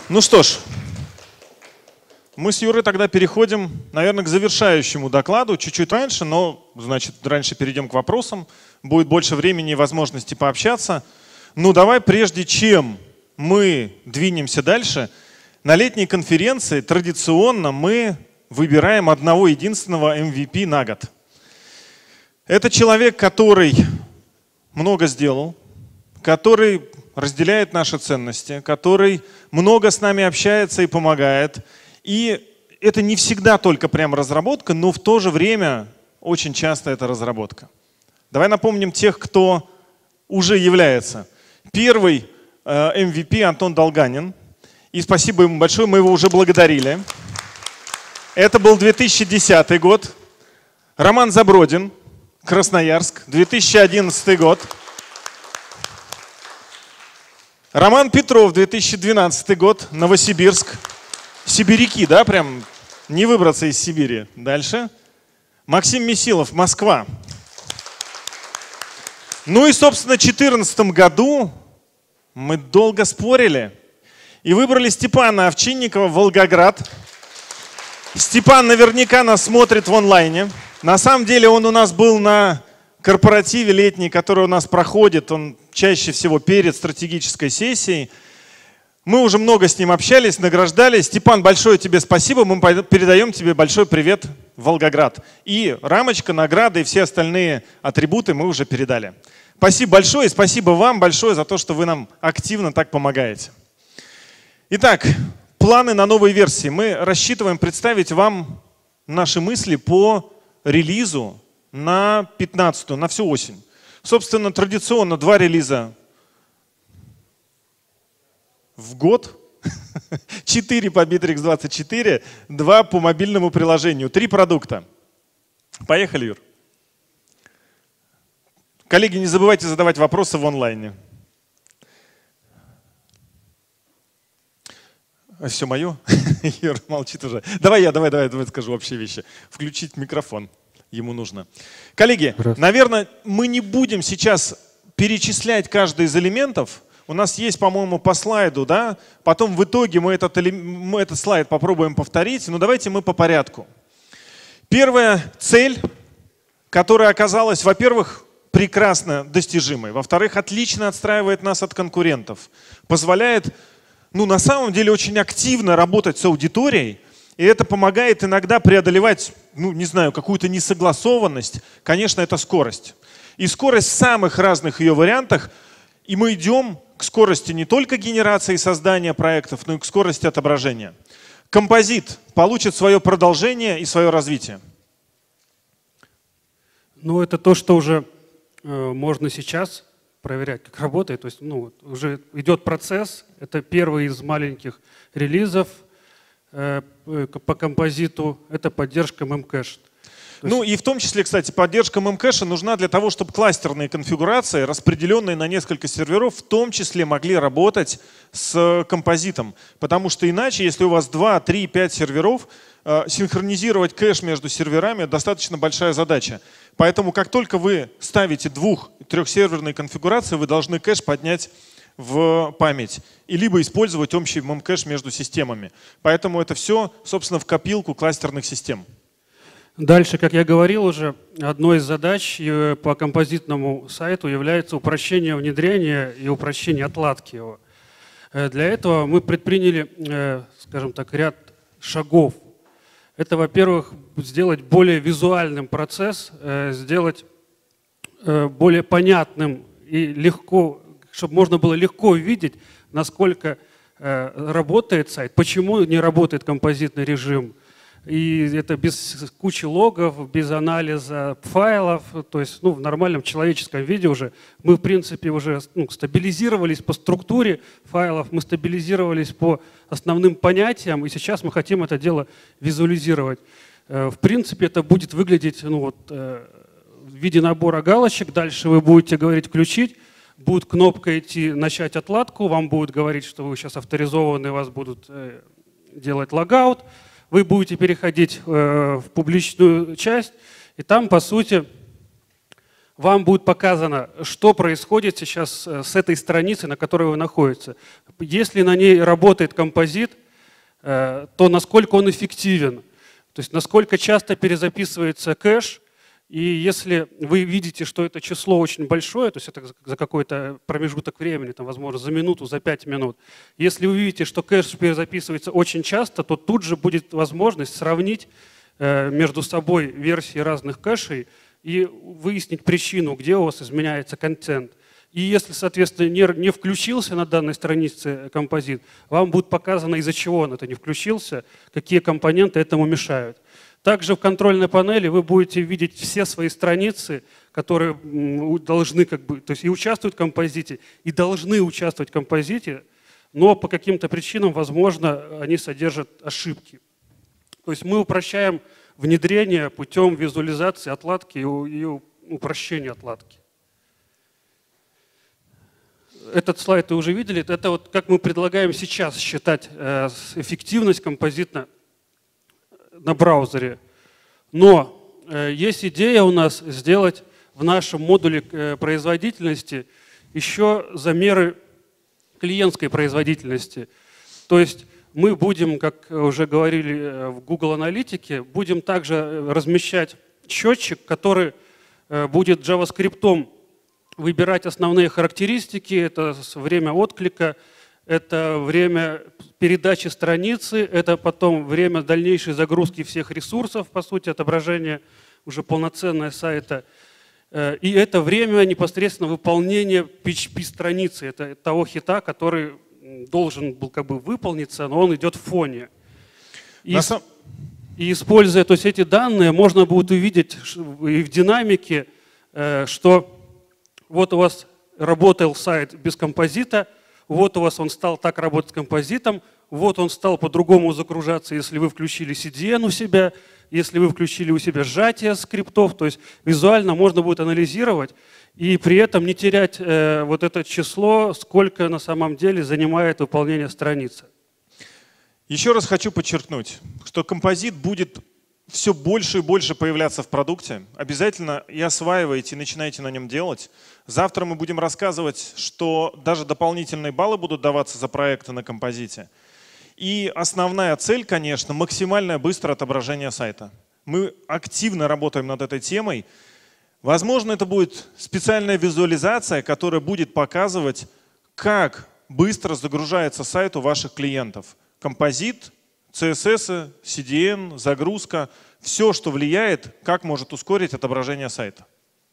Ну что ж, мы с Юрой тогда переходим, наверное, к завершающему докладу. Чуть-чуть раньше, но, значит, раньше перейдем к вопросам. Будет больше времени и возможности пообщаться. Ну давай, прежде чем мы двинемся дальше, на летней конференции традиционно мы выбираем одного единственного MVP на год. Это человек, который много сделал, который разделяет наши ценности, который много с нами общается и помогает. И это не всегда только прям разработка, но в то же время очень часто это разработка. Давай напомним тех, кто уже является. Первый MVP Антон Долганин. И спасибо ему большое, мы его уже благодарили. Это был 2010 год. Роман Забродин, Красноярск, 2011 год. Роман Петров, 2012 год, Новосибирск. Сибиряки, да, прям не выбраться из Сибири. Дальше. Максим Месилов, Москва. Ну и, собственно, в 2014 году мы долго спорили и выбрали Степана Овчинникова, Волгоград. Степан наверняка нас смотрит в онлайне. На самом деле он у нас был на корпоративе летний, который у нас проходит, он чаще всего перед стратегической сессией. Мы уже много с ним общались, награждали. Степан, большое тебе спасибо. Мы передаем тебе большой привет в Волгоград. И рамочка, награды и все остальные атрибуты мы уже передали. Спасибо большое и спасибо вам большое за то, что вы нам активно так помогаете. Итак, планы на новые версии. Мы рассчитываем представить вам наши мысли по релизу на 15-ю, на всю осень. Собственно, традиционно 2 релиза в год, 4 по Bittrex24, 2 по мобильному приложению, 3 продукта. Поехали, Юр. Коллеги, не забывайте задавать вопросы в онлайне. Все мое? Юр молчит уже. Давай скажу общие вещи. Включить микрофон. Ему нужно. Коллеги, наверное, мы не будем сейчас перечислять каждый из элементов. У нас есть, по-моему, по слайду, да? Потом в итоге мы этот слайд попробуем повторить. Но давайте мы по порядку. Первая цель, которая оказалась, во-первых, прекрасно достижимой. Во-вторых, отлично отстраивает нас от конкурентов. Позволяет, ну, на самом деле, очень активно работать с аудиторией. И это помогает иногда преодолевать, ну, не знаю, какую-то несогласованность. Конечно, это скорость. И скорость в самых разных ее вариантах. И мы идем к скорости не только генерации и создания проектов, но и к скорости отображения. Композит получит свое продолжение и свое развитие. Ну, это то, что уже можно сейчас проверять, как работает. То есть, ну, уже идет процесс. Это первый из маленьких релизов по композиту. Это поддержка Memcache. Ну и в том числе, кстати, поддержка Memcache нужна для того, чтобы кластерные конфигурации, распределенные на несколько серверов, в том числе могли работать с композитом. Потому что иначе, если у вас 2, 3, 5 серверов, синхронизировать кэш между серверами достаточно большая задача. Поэтому как только вы ставите 2- и 3-серверные конфигурации, вы должны кэш поднять в память и либо использовать общий Memcache между системами. Поэтому это все, собственно, в копилку кластерных систем. Дальше, как я говорил уже, одной из задач по композитному сайту является упрощение внедрения и упрощение отладки его. Для этого мы предприняли, скажем так, ряд шагов. Это, во-первых, сделать более визуальным процесс, сделать более понятным и легко, чтобы можно было легко видеть, насколько работает сайт, почему не работает композитный режим. И это без кучи логов, без анализа файлов, то есть, ну, в нормальном человеческом виде уже. Мы, в принципе, уже, ну, стабилизировались по структуре файлов, мы стабилизировались по основным понятиям, и сейчас мы хотим это дело визуализировать. В принципе, это будет выглядеть, ну, вот, в виде набора галочек. Дальше вы будете говорить «включить», будет кнопка идти «начать отладку», вам будет говорить, что вы сейчас авторизованы, вас будут делать логаут. Вы будете переходить в публичную часть, и там, по сути, вам будет показано, что происходит сейчас с этой страницей, на которой вы находитесь. Если на ней работает композит, то насколько он эффективен, то есть насколько часто перезаписывается кэш. И если вы видите, что это число очень большое, то есть это за какой-то промежуток времени, там, возможно, за минуту, за 5 минут, если вы видите, что кэш перезаписывается очень часто, то тут же будет возможность сравнить между собой версии разных кэшей и выяснить причину, где у вас изменяется контент. И если, соответственно, не включился на данной странице композит, вам будет показано, из-за чего он это не включился, какие компоненты этому мешают. Также в контрольной панели вы будете видеть все свои страницы, которые должны то есть и участвуют в композите, и должны участвовать в композите, но по каким-то причинам, возможно, они содержат ошибки. То есть мы упрощаем внедрение путем визуализации отладки и упрощения отладки. Этот слайд вы уже видели. Это вот как мы предлагаем сейчас считать эффективность композитно на браузере. Но есть идея у нас сделать в нашем модуле производительности еще замеры клиентской производительности. То есть мы будем, как уже говорили в Google Аналитике, будем также размещать счетчик, который будет JavaScript выбирать основные характеристики. Это время отклика, это время передачи страницы, это потом время дальнейшей загрузки всех ресурсов, по сути, отображения уже полноценного сайта. И это время непосредственно выполнения PHP-страницы, это того хита, который должен был выполниться, но он идет в фоне. И используя то есть, эти данные, можно будет увидеть и в динамике, что вот у вас работал сайт без композита, вот у вас он стал так работать с композитом, вот он стал по-другому загружаться, если вы включили CDN у себя, если вы включили у себя сжатие скриптов, то есть визуально можно будет анализировать и при этом не терять вот это число, сколько на самом деле занимает выполнение страницы. Еще раз хочу подчеркнуть, что композит будет все больше и больше появляться в продукте. Обязательно и осваивайте, и начинайте на нем делать. Завтра мы будем рассказывать, что даже дополнительные баллы будут даваться за проекты на композите. И основная цель, конечно, максимальное быстрое отображение сайта. Мы активно работаем над этой темой. Возможно, это будет специальная визуализация, которая будет показывать, как быстро загружается сайт у ваших клиентов. Композит, CSS, CDN, загрузка, все, что влияет, как может ускорить отображение сайта.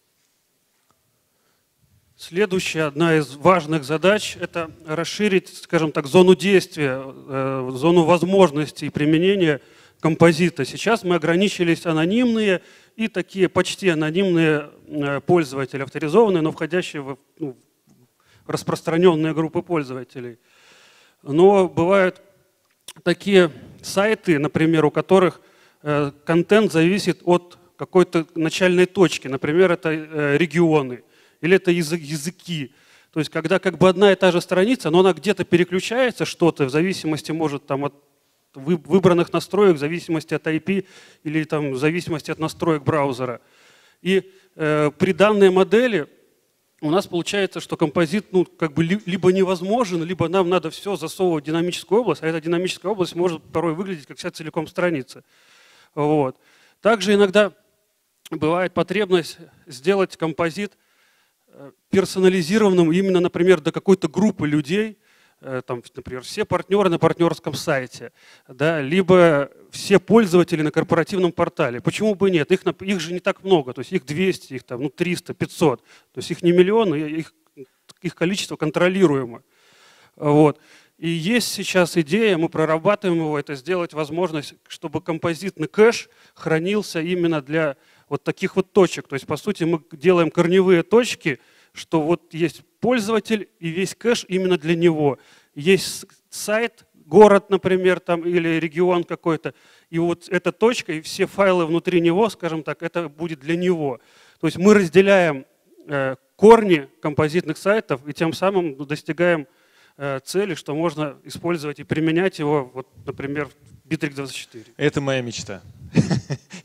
Следующая, одна из важных задач – это расширить, скажем так, зону действия, зону возможностей применения композита. Сейчас мы ограничились анонимные и такие почти анонимные пользователи, авторизованные, но входящие в распространенные группы пользователей. Но бывают такие сайты, например, у которых контент зависит от какой-то начальной точки. Например, это регионы или это языки. То есть когда одна и та же страница, но она где-то переключается что-то в зависимости, может, там, от выбранных настроек, в зависимости от IP или там, в зависимости от настроек браузера. И при данной модели у нас получается, что композит либо невозможен, либо нам надо все засовывать в динамическую область, а эта динамическая область может порой выглядеть как вся целиком страница. Вот. Также иногда бывает потребность сделать композит персонализированным именно, например, до какой-то группы людей, там, например, все партнеры на партнерском сайте, да, либо все пользователи на корпоративном портале. Почему бы нет? Их же не так много, то есть их 200, их там, 300, 500, то есть их не миллионы, их количество контролируемо. Вот. И есть сейчас идея, мы прорабатываем его, это сделать возможность, чтобы композитный кэш хранился именно для вот таких вот точек. То есть, по сути, мы делаем корневые точки, что вот есть пользователь и весь кэш именно для него. Есть сайт, город, например, там, или регион какой-то, и вот эта точка, и все файлы внутри него, скажем так, это будет для него. То есть мы разделяем корни композитных сайтов и тем самым достигаем цели, что можно использовать и применять его, вот, например, в Bittrex 24. Это моя мечта.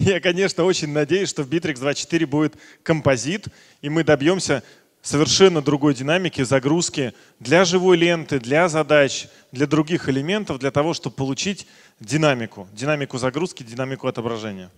Я, конечно, очень надеюсь, что в Bittrex 2.4 будет композит, и мы добьемся совершенно другой динамики загрузки для живой ленты, для задач, для других элементов, для того, чтобы получить динамику. Динамику загрузки, динамику отображения.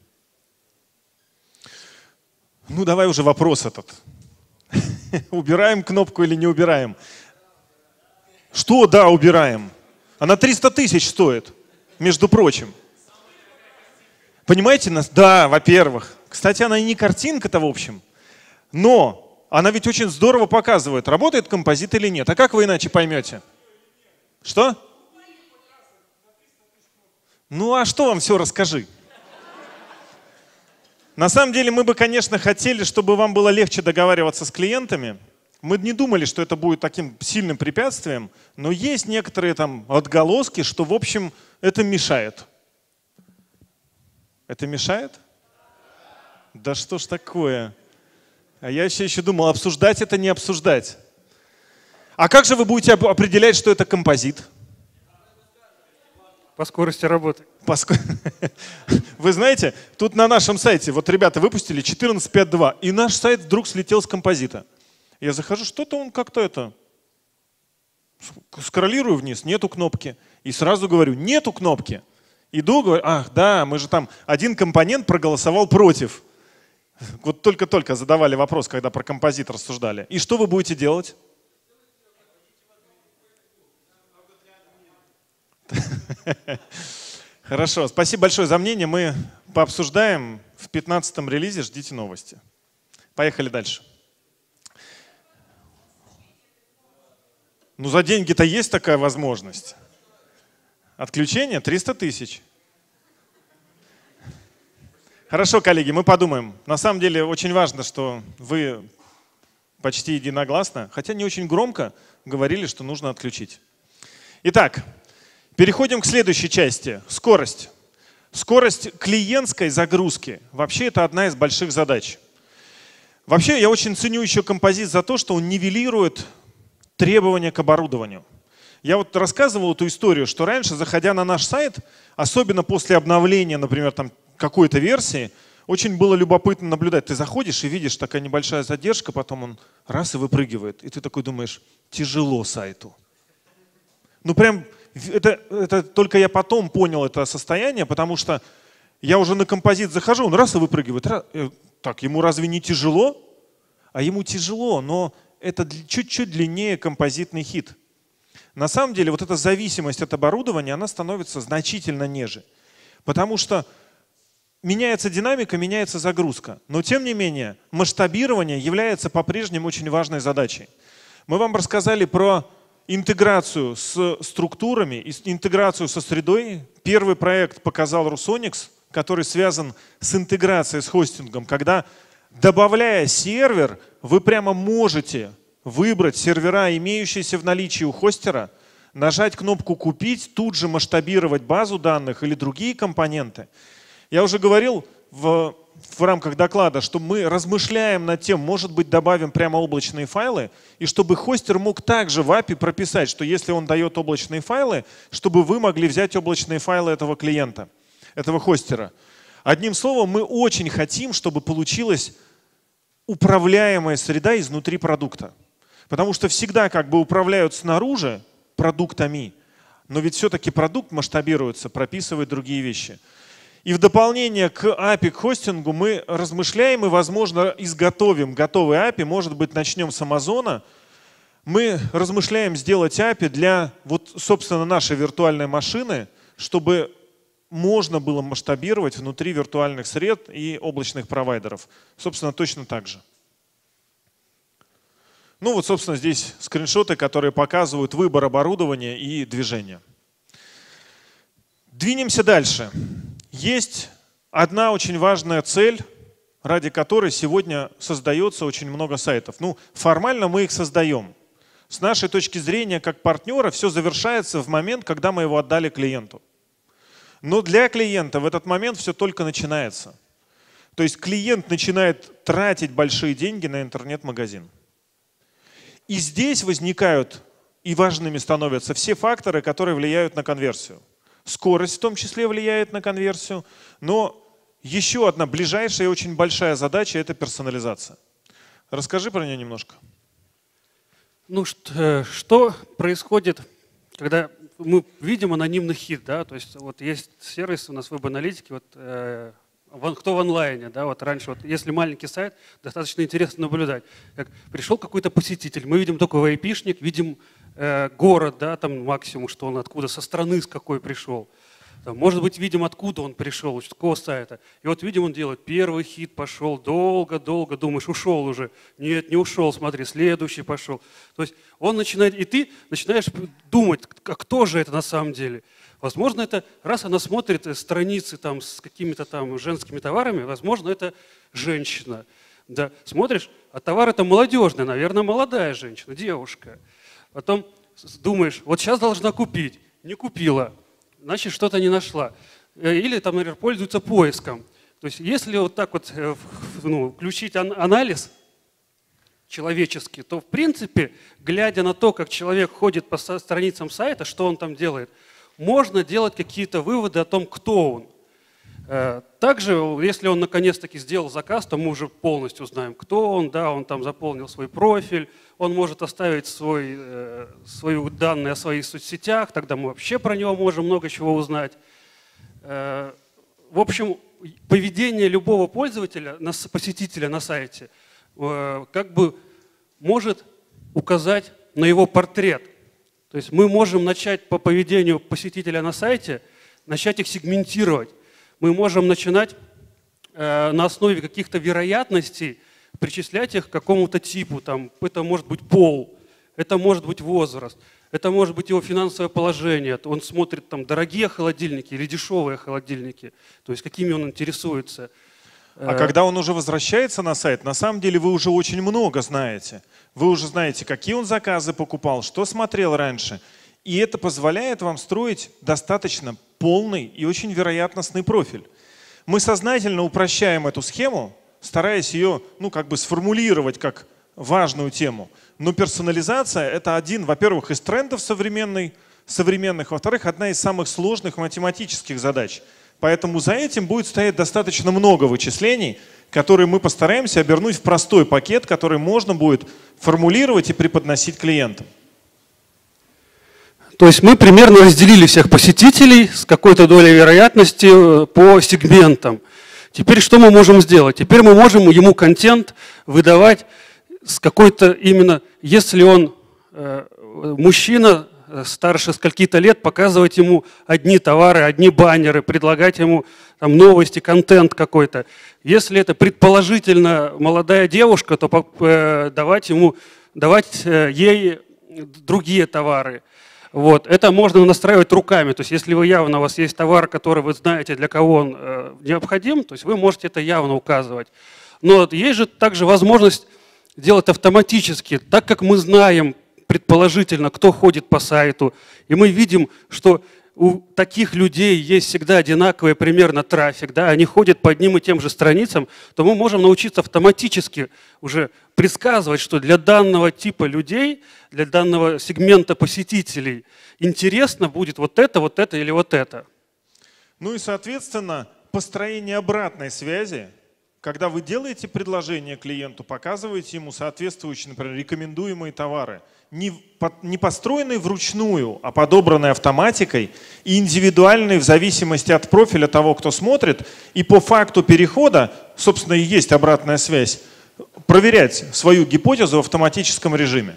Ну, давай уже вопрос этот. Убираем кнопку или не убираем? Что, да, убираем? Она 300 тысяч стоит, между прочим. Понимаете нас? Да, во-первых. Кстати, она и не картинка-то в общем. Но она ведь очень здорово показывает, работает композит или нет. А как вы иначе поймете? Что? Ну а что вам все расскажи? На самом деле мы бы, конечно, хотели, чтобы вам было легче договариваться с клиентами. Мы не думали, что это будет таким сильным препятствием, но есть некоторые там отголоски, что, в общем, это мешает. Это мешает? Да что ж такое? А я еще думал, обсуждать это не обсуждать. А как же вы будете определять, что это композит? По скорости работы. Вы знаете, тут на нашем сайте, вот ребята выпустили 14.5.2, и наш сайт вдруг слетел с композита. Я захожу, что-то он как-то это... Скроллирую вниз, нету кнопки. И сразу говорю, нету кнопки. Иду, говорю, ах, да, мы же там один компонент проголосовал против. Вот только-только задавали вопрос, когда про композит рассуждали. И что вы будете делать? Хорошо, спасибо большое за мнение. Мы пообсуждаем в 15-м релизе, ждите новости. Поехали дальше. Ну за деньги-то есть такая возможность. Отключение 300 тысяч. Хорошо, коллеги, мы подумаем. На самом деле очень важно, что вы почти единогласно, хотя не очень громко, говорили, что нужно отключить. Итак, переходим к следующей части. Скорость. Скорость клиентской загрузки. Вообще это одна из больших задач. Вообще я очень ценю еще композит за то, что он нивелирует требования к оборудованию. Я вот рассказывал эту историю, что раньше, заходя на наш сайт, особенно после обновления, например, там какой-то версии, очень было любопытно наблюдать. Ты заходишь и видишь, такая небольшая задержка, потом он раз и выпрыгивает. И ты такой думаешь, тяжело сайту. Ну прям, это только я потом понял это состояние, потому что я уже на композит захожу, он раз и выпрыгивает. Так, ему разве не тяжело? А ему тяжело, но это чуть-чуть длиннее композитный хит. На самом деле вот эта зависимость от оборудования, она становится значительно ниже. Потому что меняется динамика, меняется загрузка. Но тем не менее масштабирование является по-прежнему очень важной задачей. Мы вам рассказали про интеграцию с структурами, интеграцию со средой. Первый проект показал Rusonix, который связан с интеграцией с хостингом, когда, добавляя сервер, вы прямо можете выбрать сервера, имеющиеся в наличии у хостера, нажать кнопку «Купить», тут же масштабировать базу данных или другие компоненты. Я уже говорил в рамках доклада, что мы размышляем над тем, может быть, добавим прямо облачные файлы, и чтобы хостер мог также в API прописать, что если он дает облачные файлы, чтобы вы могли взять облачные файлы этого клиента, этого хостера. Одним словом, мы очень хотим, чтобы получилась управляемая среда изнутри продукта. Потому что всегда как бы управляют снаружи продуктами, но ведь все-таки продукт масштабируется, прописывает другие вещи. И в дополнение к API, к хостингу мы размышляем и, возможно, изготовим готовый API, может быть, начнем с Амазона. Мы размышляем сделать API для, вот, собственно, нашей виртуальной машины, чтобы можно было масштабировать внутри виртуальных сред и облачных провайдеров. Собственно, точно так же. Ну вот, собственно, здесь скриншоты, которые показывают выбор оборудования и движения. Двинемся дальше. Есть одна очень важная цель, ради которой сегодня создается очень много сайтов. Ну, формально мы их создаем. С нашей точки зрения, как партнера, все завершается в момент, когда мы его отдали клиенту. Но для клиента в этот момент все только начинается. То есть клиент начинает тратить большие деньги на интернет-магазин. И здесь возникают и важными становятся все факторы, которые влияют на конверсию. Скорость в том числе влияет на конверсию, но Еще одна ближайшая и очень большая задача – это персонализация. Расскажи про нее немножко. Ну, что происходит, когда мы видим анонимный хит, да, то есть вот есть сервис у нас веб-аналитики, вот, кто в онлайне, да, вот раньше, вот, если маленький сайт, достаточно интересно наблюдать, как пришел какой-то посетитель, мы видим только VIP-шник, видим город, да, там максимум, что он откуда, со страны с какой пришел. Там, может быть, видим, откуда он пришел, с какого сайта. И вот видим, он делает первый хит, пошел, долго-долго, думаешь, ушел уже. Нет, не ушел, смотри, следующий пошел. То есть он начинает, и ты начинаешь думать, а кто же это на самом деле. Возможно, это, раз она смотрит страницы там, с какими-то там женскими товарами, возможно, это женщина. Да, смотришь, а товар это молодежный, наверное, молодая женщина, девушка. Потом думаешь, вот сейчас должна купить, не купила. Значит, что-то не нашла. Или, там, например, пользуются поиском. То есть, если вот так вот включить анализ человеческий, то, в принципе, глядя на то, как человек ходит по страницам сайта, что он там делает, можно делать какие-то выводы о том, кто он. Также, если он наконец-таки сделал заказ, то мы уже полностью знаем, кто он, да, он там заполнил свой профиль, он может оставить свои данные о своих соцсетях, тогда мы вообще про него можем много чего узнать. В общем, поведение любого пользователя, посетителя на сайте, как бы может указать на его портрет. То есть мы можем начать по поведению посетителя на сайте, начать их сегментировать. Мы можем начинать на основе каких-то вероятностей причислять их к какому-то типу. Там, это может быть пол, это может быть возраст, это может быть его финансовое положение. Он смотрит там дорогие холодильники или дешевые холодильники, то есть какими он интересуется. А когда он уже возвращается на сайт, на самом деле вы уже очень много знаете. Вы уже знаете, какие он заказы покупал, что смотрел раньше. И это позволяет вам строить достаточно полный и очень вероятностный профиль. Мы сознательно упрощаем эту схему, стараясь ее как бы сформулировать как важную тему. Но персонализация – это один, во-первых, из трендов современных, во-вторых, одна из самых сложных математических задач. Поэтому за этим будет стоять достаточно много вычислений, которые мы постараемся обернуть в простой пакет, который можно будет формулировать и преподносить клиентам. То есть мы примерно разделили всех посетителей с какой-то долей вероятности по сегментам. Теперь что мы можем сделать? Теперь мы можем ему контент выдавать с какой-то именно, если он мужчина старше скольки-то лет, показывать ему одни товары, одни баннеры, предлагать ему там новости, контент какой-то. Если это предположительно молодая девушка, то давать ей другие товары. Вот. Это можно настраивать руками. То есть если вы явно, у вас есть товар, который вы знаете, для кого он необходим, то есть вы можете это явно указывать. Но есть же также возможность делать автоматически, так как мы знаем предположительно, кто ходит по сайту, и мы видим, что у таких людей есть всегда одинаковый примерно трафик, да, они ходят по одним и тем же страницам, то мы можем научиться автоматически уже предсказывать, что для данного типа людей, для данного сегмента посетителей интересно будет вот это или вот это. Ну и, соответственно, построение обратной связи, когда вы делаете предложение клиенту, показываете ему соответствующие, например, рекомендуемые товары, не построенные вручную, а подобранные автоматикой и индивидуальные в зависимости от профиля того, кто смотрит, и по факту перехода, собственно, и есть обратная связь, проверять свою гипотезу в автоматическом режиме.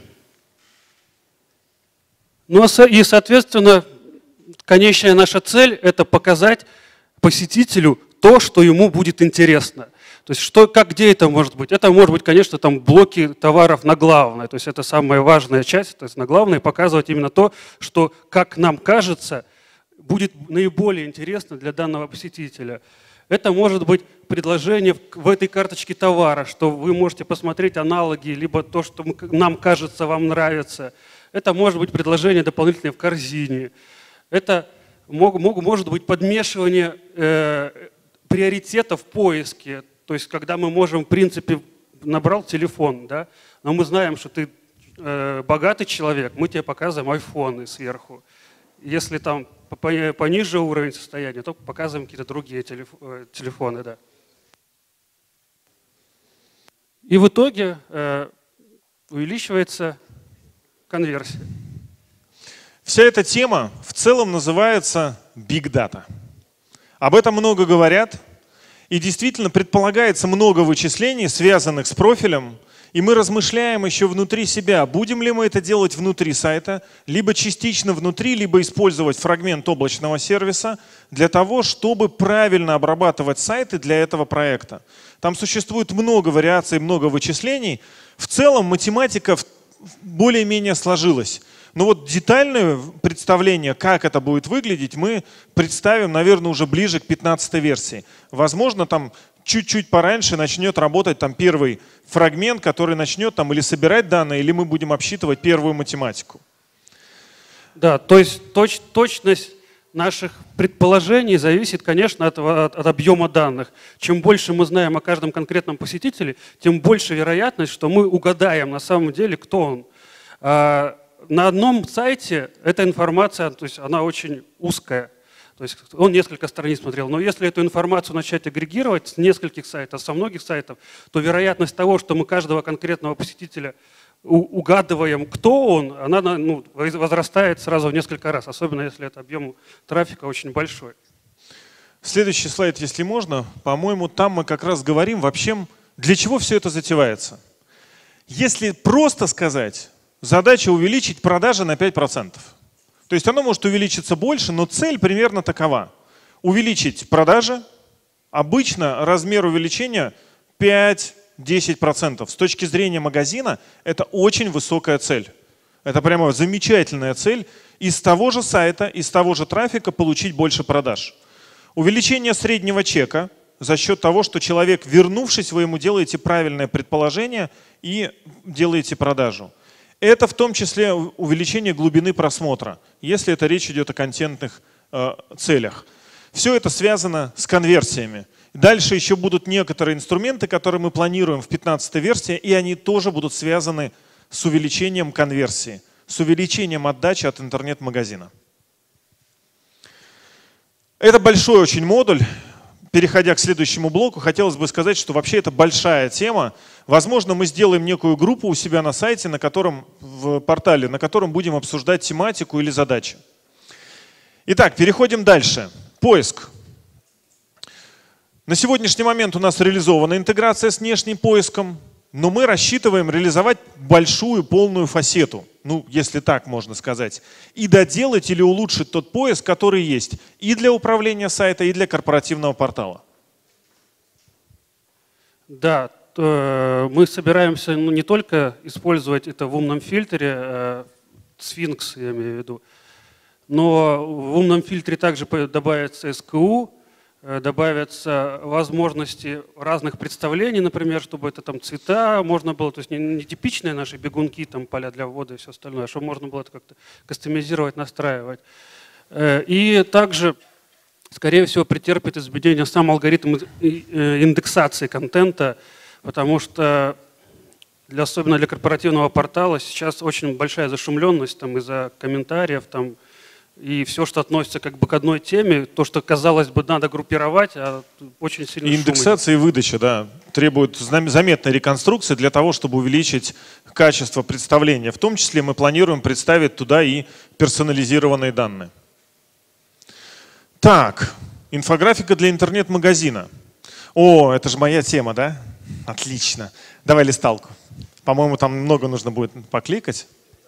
Ну и, соответственно, конечная наша цель – это показать посетителю то, что ему будет интересно. То есть где это может быть? Это может быть, конечно, там блоки товаров на главной. То есть это самая важная часть. То есть на главной показывать именно то, что, как нам кажется, будет наиболее интересно для данного посетителя. Это может быть предложение в этой карточке товара, что вы можете посмотреть аналоги, либо то, что нам кажется, вам нравится. Это может быть предложение дополнительное в корзине. Это может быть подмешивание приоритетов в поиске. То есть, когда мы можем, в принципе, набрал телефон, да, но мы знаем, что ты богатый человек, мы тебе показываем айфоны сверху. Если там пониже уровень состояния, то показываем какие-то другие телефоны. Да. И в итоге увеличивается конверсия. Вся эта тема в целом называется Big Data. Об этом много говорят. И действительно предполагается много вычислений, связанных с профилем. И мы размышляем еще внутри себя, будем ли мы это делать внутри сайта, либо частично внутри, либо использовать фрагмент облачного сервиса для того, чтобы правильно обрабатывать сайты для этого проекта. Там существует много вариаций, много вычислений. В целом математика более-менее сложилась. Но вот детальное представление, как это будет выглядеть, мы представим, наверное, уже ближе к 15-й версии. Возможно, там чуть-чуть пораньше начнет работать там первый фрагмент, который начнет там или собирать данные, или мы будем обсчитывать первую математику. Да, то есть точность наших предположений зависит, конечно, от объема данных. Чем больше мы знаем о каждом конкретном посетителе, тем больше вероятность, что мы угадаем на самом деле, кто он. На одном сайте эта информация, то есть она очень узкая. То есть он несколько страниц смотрел. Но если эту информацию начать агрегировать с нескольких сайтов, со многих сайтов, то вероятность того, что мы каждого конкретного посетителя угадываем, кто он, она возрастает сразу в несколько раз. Особенно если это объем трафика очень большой. Следующий слайд, если можно. По-моему, там мы как раз говорим вообще, для чего все это затевается. Если просто сказать, задача увеличить продажи на 5%. То есть оно может увеличиться больше, но цель примерно такова. Увеличить продажи. Обычно размер увеличения 5-10%. С точки зрения магазина это очень высокая цель. Это прямо замечательная цель. Из того же сайта, из того же трафика получить больше продаж. Увеличение среднего чека за счет того, что человек, вернувшись, вы ему делаете правильное предположение и делаете продажу. Это в том числе увеличение глубины просмотра, если это речь идет о контентных целях. Все это связано с конверсиями. Дальше еще будут некоторые инструменты, которые мы планируем в 15-й версии, и они тоже будут связаны с увеличением конверсии, с увеличением отдачи от интернет-магазина. Это большой очень модуль. Переходя к следующему блоку, хотелось бы сказать, что вообще это большая тема. Возможно, мы сделаем некую группу у себя на сайте, в портале, на котором будем обсуждать тематику или задачи. Итак, переходим дальше. Поиск. На сегодняшний момент у нас реализована интеграция с внешним поиском, но мы рассчитываем реализовать большую полную фасету, если так можно сказать, и доделать или улучшить тот поиск, который есть и для управления сайта, и для корпоративного портала. Да, мы собираемся не только использовать это в умном фильтре, Sphinx я имею в виду, но в умном фильтре также добавится SKU, добавятся возможности разных представлений, например, чтобы это там цвета можно было, то есть не типичные наши бегунки, там поля для ввода и все остальное, а чтобы можно было это как-то кастомизировать, настраивать. И также, скорее всего, претерпит изменения сам алгоритм индексации контента, потому что особенно для корпоративного портала сейчас очень большая зашумленность из-за комментариев, и все, что относится как бы к одной теме, то, что, казалось бы, надо группировать, а очень сильно шум идет. Индексация и выдача, да, требуют заметной реконструкции для того, чтобы увеличить качество представления. В том числе мы планируем представить туда и персонализированные данные. Так, инфографика для интернет-магазина. О, это же моя тема, да? Отлично. Давай листалку. По-моему, там много нужно будет покликать.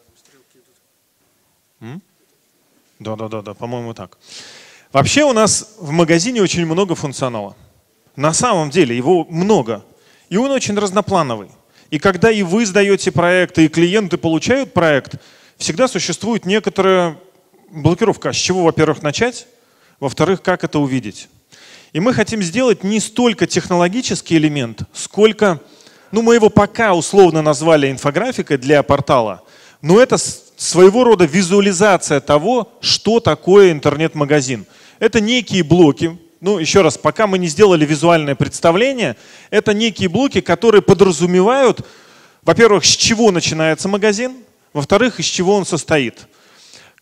Да, по-моему, так. Вообще у нас в магазине очень много функционала. На самом деле его много. И он очень разноплановый. И когда и вы сдаете проекты, и клиенты получают проект, всегда существует некоторая блокировка. С чего, во-первых, начать? Во-вторых, как это увидеть? И мы хотим сделать не столько технологический элемент, сколько, мы его пока условно назвали инфографикой для портала, но это своего рода визуализация того, что такое интернет-магазин. Это некие блоки, еще раз, пока мы не сделали визуальное представление, это некие блоки, которые подразумевают, во-первых, с чего начинается магазин, во-вторых, из чего он состоит.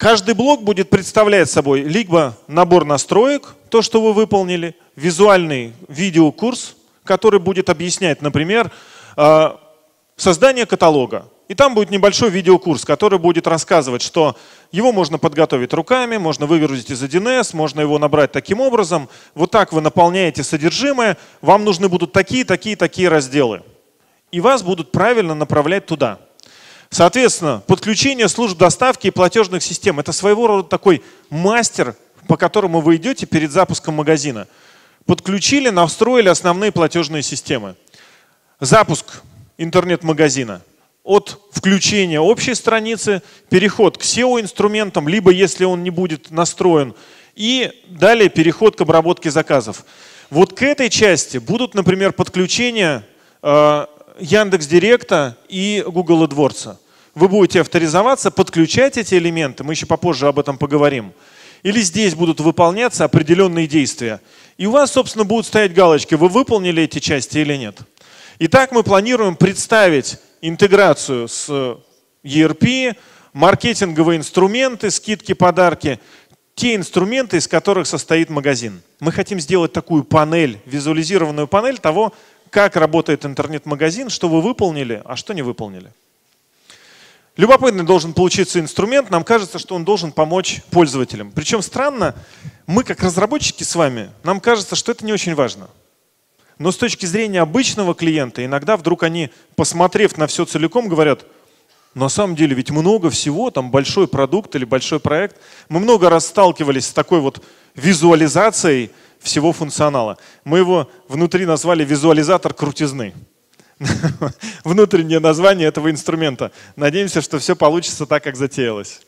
Каждый блок будет представлять собой либо набор настроек, то, что вы выполнили, визуальный видеокурс, который будет объяснять, например, создание каталога. И там будет небольшой видеокурс, который будет рассказывать, что его можно подготовить руками, можно выгрузить из 1С, можно его набрать таким образом. Вот так вы наполняете содержимое, вам нужны будут такие разделы. И вас будут правильно направлять туда. Соответственно, подключение служб доставки и платежных систем – это своего рода такой мастер, по которому вы идете перед запуском магазина. Подключили, настроили основные платежные системы. Запуск интернет-магазина. От включения общей страницы, переход к SEO-инструментам, либо если он не будет настроен, и далее переход к обработке заказов. Вот к этой части будут, например, подключения Яндекс.Директа и Google AdWords. Вы будете авторизоваться, подключать эти элементы, мы еще попозже об этом поговорим. Или здесь будут выполняться определенные действия. И у вас, собственно, будут стоять галочки, вы выполнили эти части или нет. Итак, мы планируем представить интеграцию с ERP, маркетинговые инструменты, скидки, подарки, те инструменты, из которых состоит магазин. Мы хотим сделать такую панель, визуализированную панель того, как работает интернет-магазин, что вы выполнили, а что не выполнили. Любопытный должен получиться инструмент, нам кажется, что он должен помочь пользователям. Причем странно, мы как разработчики с вами, нам кажется, что это не очень важно. Но с точки зрения обычного клиента, иногда вдруг они, посмотрев на все целиком, говорят, на самом деле ведь много всего, там большой продукт или большой проект. Мы много раз сталкивались с такой вот визуализацией всего функционала. Мы его внутри назвали визуализатор крутизны. Внутреннее название этого инструмента. Надеемся, что все получится так, как затеялось.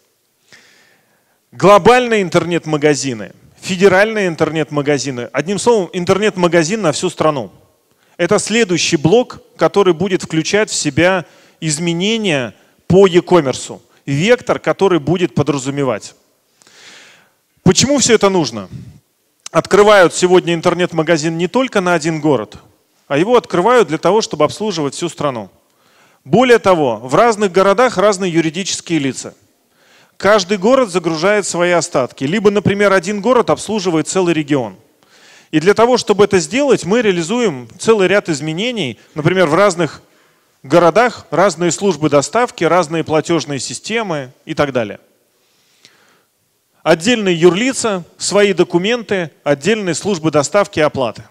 Глобальные интернет-магазины. Федеральные интернет-магазины. Одним словом, интернет-магазин на всю страну. Это следующий блок, который будет включать в себя изменения по e-commerce. Вектор, который будет подразумевать. Почему все это нужно? Открывают сегодня интернет-магазин не только на один город, а его открывают для того, чтобы обслуживать всю страну. Более того, в разных городах разные юридические лица. Каждый город загружает свои остатки. Либо, например, один город обслуживает целый регион. И для того, чтобы это сделать, мы реализуем целый ряд изменений. Например, в разных городах разные службы доставки, разные платежные системы и так далее. Отдельные юрлица, свои документы, отдельные службы доставки и оплаты.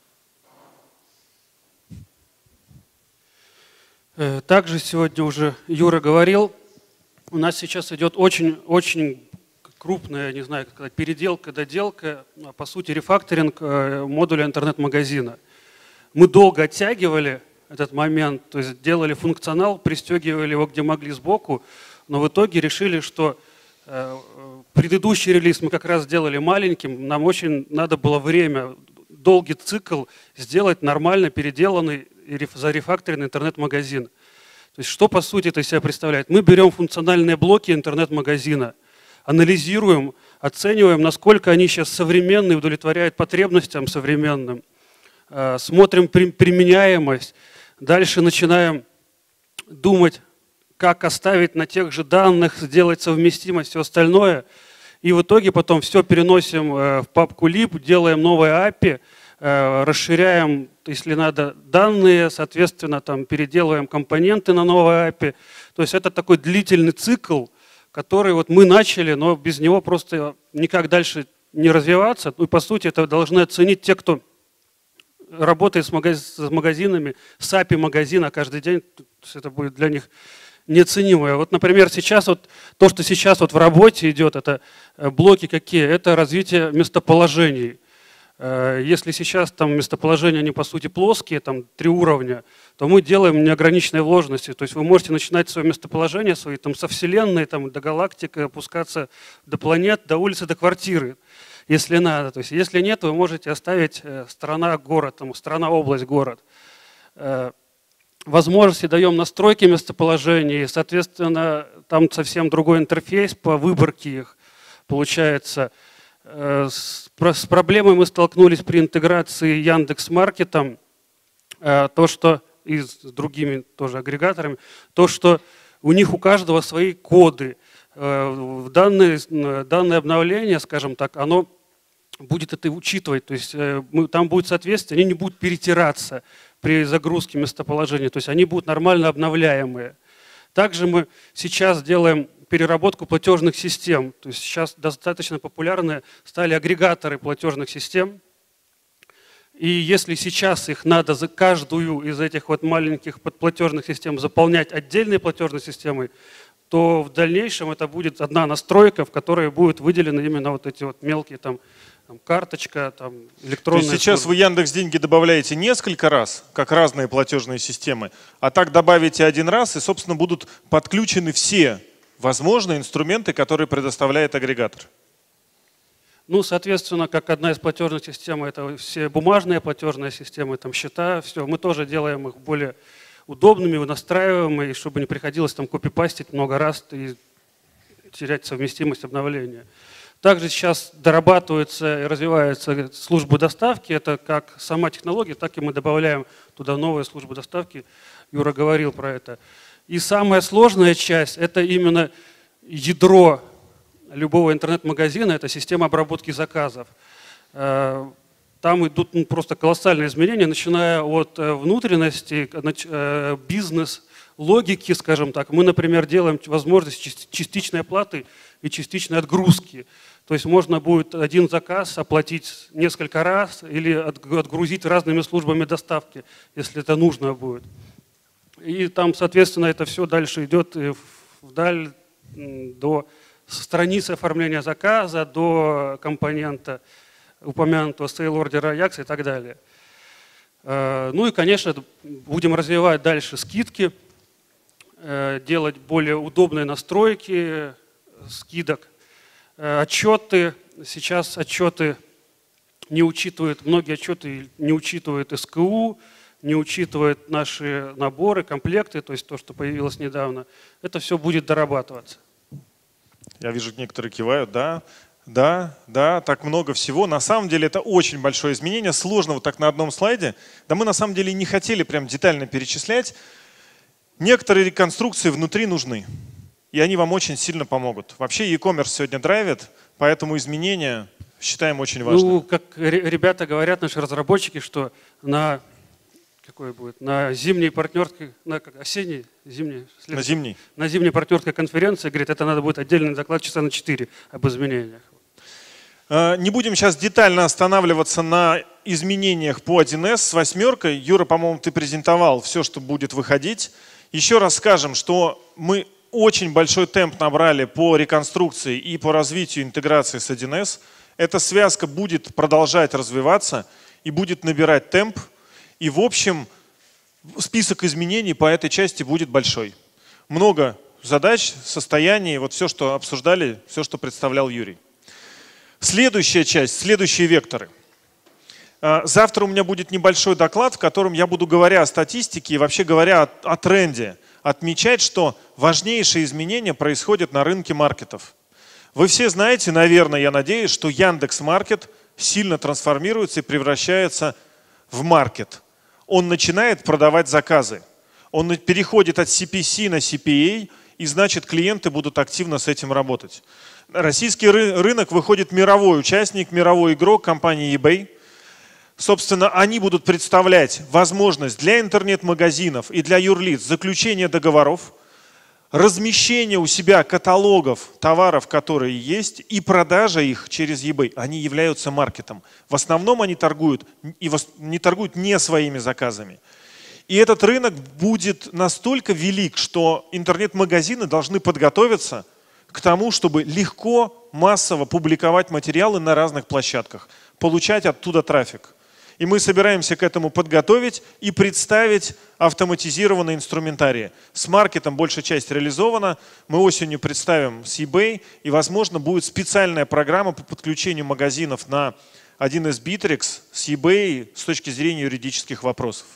Также сегодня уже Юра говорил, у нас сейчас идет очень крупная, не знаю, как сказать, переделка, доделка, по сути рефакторинг модуля интернет-магазина. Мы долго оттягивали этот момент, то есть делали функционал, пристегивали его где могли сбоку, но в итоге решили, что предыдущий релиз мы как раз сделали маленьким, нам очень надо было время, долгий цикл сделать нормально переделанный, зарефакторенный интернет-магазин. То есть что по сути это из себя представляет? Мы берем функциональные блоки интернет-магазина, анализируем, оцениваем, насколько они сейчас современные, удовлетворяют потребностям современным, смотрим применяемость, дальше начинаем думать, как оставить на тех же данных, сделать совместимость, все остальное. И в итоге потом все переносим в папку lib, делаем новое API, расширяем, если надо, данные, соответственно, там, переделываем компоненты на новое API. То есть это такой длительный цикл, который вот мы начали, но без него просто никак дальше не развиваться. Ну и по сути это должны оценить те, кто работает с магазинами, с API магазина каждый день. Это будет для них неоценимое. Вот, например, сейчас вот то, что сейчас вот в работе идет, это блоки какие? Это развитие местоположений. Если сейчас там местоположения, они по сути плоские, там 3 уровня, то мы делаем неограниченные вложенности. То есть вы можете начинать свое местоположение, свои, там, со Вселенной, там, до галактик, опускаться до планет, до улицы, до квартиры, если надо. То есть если нет, вы можете оставить страна-город, страна-область, город. Возможности даем настройки местоположений, соответственно, там совсем другой интерфейс по выборке их получается. С проблемой мы столкнулись при интеграции Яндекс.Маркетом, то, что и с другими тоже агрегаторами, то, что у них у каждого свои коды. Данное обновление, скажем так, оно будет это учитывать, то есть там будет соответствие, они не будут перетираться при загрузке местоположения, то есть они будут нормально обновляемые. Также мы сейчас делаем переработку платежных систем, то есть сейчас достаточно популярны стали агрегаторы платежных систем, и если сейчас их надо за каждую из этих вот маленьких подплатежных систем заполнять отдельной платежной системой, то в дальнейшем это будет одна настройка, в которой будут выделены именно вот эти вот мелкие там карточка, там электронная. То есть сейчас служба. Вы Яндекс.Деньги добавляете несколько раз, как разные платежные системы, а так добавите один раз, и, собственно, будут подключены все возможные инструменты, которые предоставляет агрегатор. Ну, соответственно, как одна из платежных систем, это все бумажные платежные системы, там счета, все. Мы тоже делаем их более удобными, настраиваемыми, чтобы не приходилось там копипастить много раз и терять совместимость обновления. Также сейчас дорабатывается и развивается служба доставки. Это как сама технология, так и мы добавляем туда новые службы доставки. Юра говорил про это. И самая сложная часть – это именно ядро любого интернет-магазина, это система обработки заказов. Там идут просто колоссальные изменения, начиная от внутренности, бизнес-логики, скажем так. Мы, например, делаем возможность частичной оплаты и частичной отгрузки. То есть можно будет один заказ оплатить несколько раз или отгрузить разными службами доставки, если это нужно будет. И там, соответственно, это все дальше идет вдаль до страницы оформления заказа, до компонента упомянутого sale ордера Ajax и так далее. Ну и, конечно, будем развивать дальше скидки, делать более удобные настройки скидок. Отчеты. Сейчас отчеты не учитывают, многие отчеты не учитывают СКУ, не учитывают наши наборы, комплекты, то есть то, что появилось недавно. Это все будет дорабатываться. Я вижу, некоторые кивают, да, так много всего. На самом деле это очень большое изменение, сложно вот так на одном слайде. Да мы на самом деле не хотели прям детально перечислять. Некоторые реконструкции внутри нужны, и они вам очень сильно помогут. Вообще e-commerce сегодня драйвит, поэтому изменения считаем очень важными. Ну, как ребята говорят, наши разработчики, что на зимней партнерской, осенней, зимней, на зимней партнерской конференции, говорит, это надо будет отдельный доклад часа на 4 об изменениях. Не будем сейчас детально останавливаться на изменениях по 1С с 8. Юра, по-моему, ты презентовал все, что будет выходить. Еще раз скажем, что мы очень большой темп набрали по реконструкции и по развитию интеграции с 1С. Эта связка будет продолжать развиваться и будет набирать темп. И в общем список изменений по этой части будет большой. Много задач, состояний, вот все, что обсуждали, все, что представлял Юрий. Следующая часть, следующие векторы. Завтра у меня будет небольшой доклад, в котором я буду, говоря о статистике и вообще говоря о тренде, отмечать, что важнейшие изменения происходят на рынке маркетов. Вы все знаете, наверное, я надеюсь, что Яндекс.Маркет сильно трансформируется и превращается в маркет. Он начинает продавать заказы. Он переходит от CPC на CPA, и значит клиенты будут активно с этим работать. На российский рынок выходит мировой участник, мировой игрок, компания eBay. Собственно, они будут представлять возможность для интернет-магазинов и для юрлиц заключения договоров, размещения у себя каталогов товаров, которые есть, и продажа их через eBay. Они являются маркетом. В основном они торгуют не своими заказами. И этот рынок будет настолько велик, что интернет-магазины должны подготовиться к тому, чтобы легко, массово публиковать материалы на разных площадках, получать оттуда трафик. И мы собираемся к этому подготовить и представить автоматизированные инструментарии. С маркетом большая часть реализована. Мы осенью представим с eBay, и, возможно, будет специальная программа по подключению магазинов на 1С Bittrex с eBay с точки зрения юридических вопросов.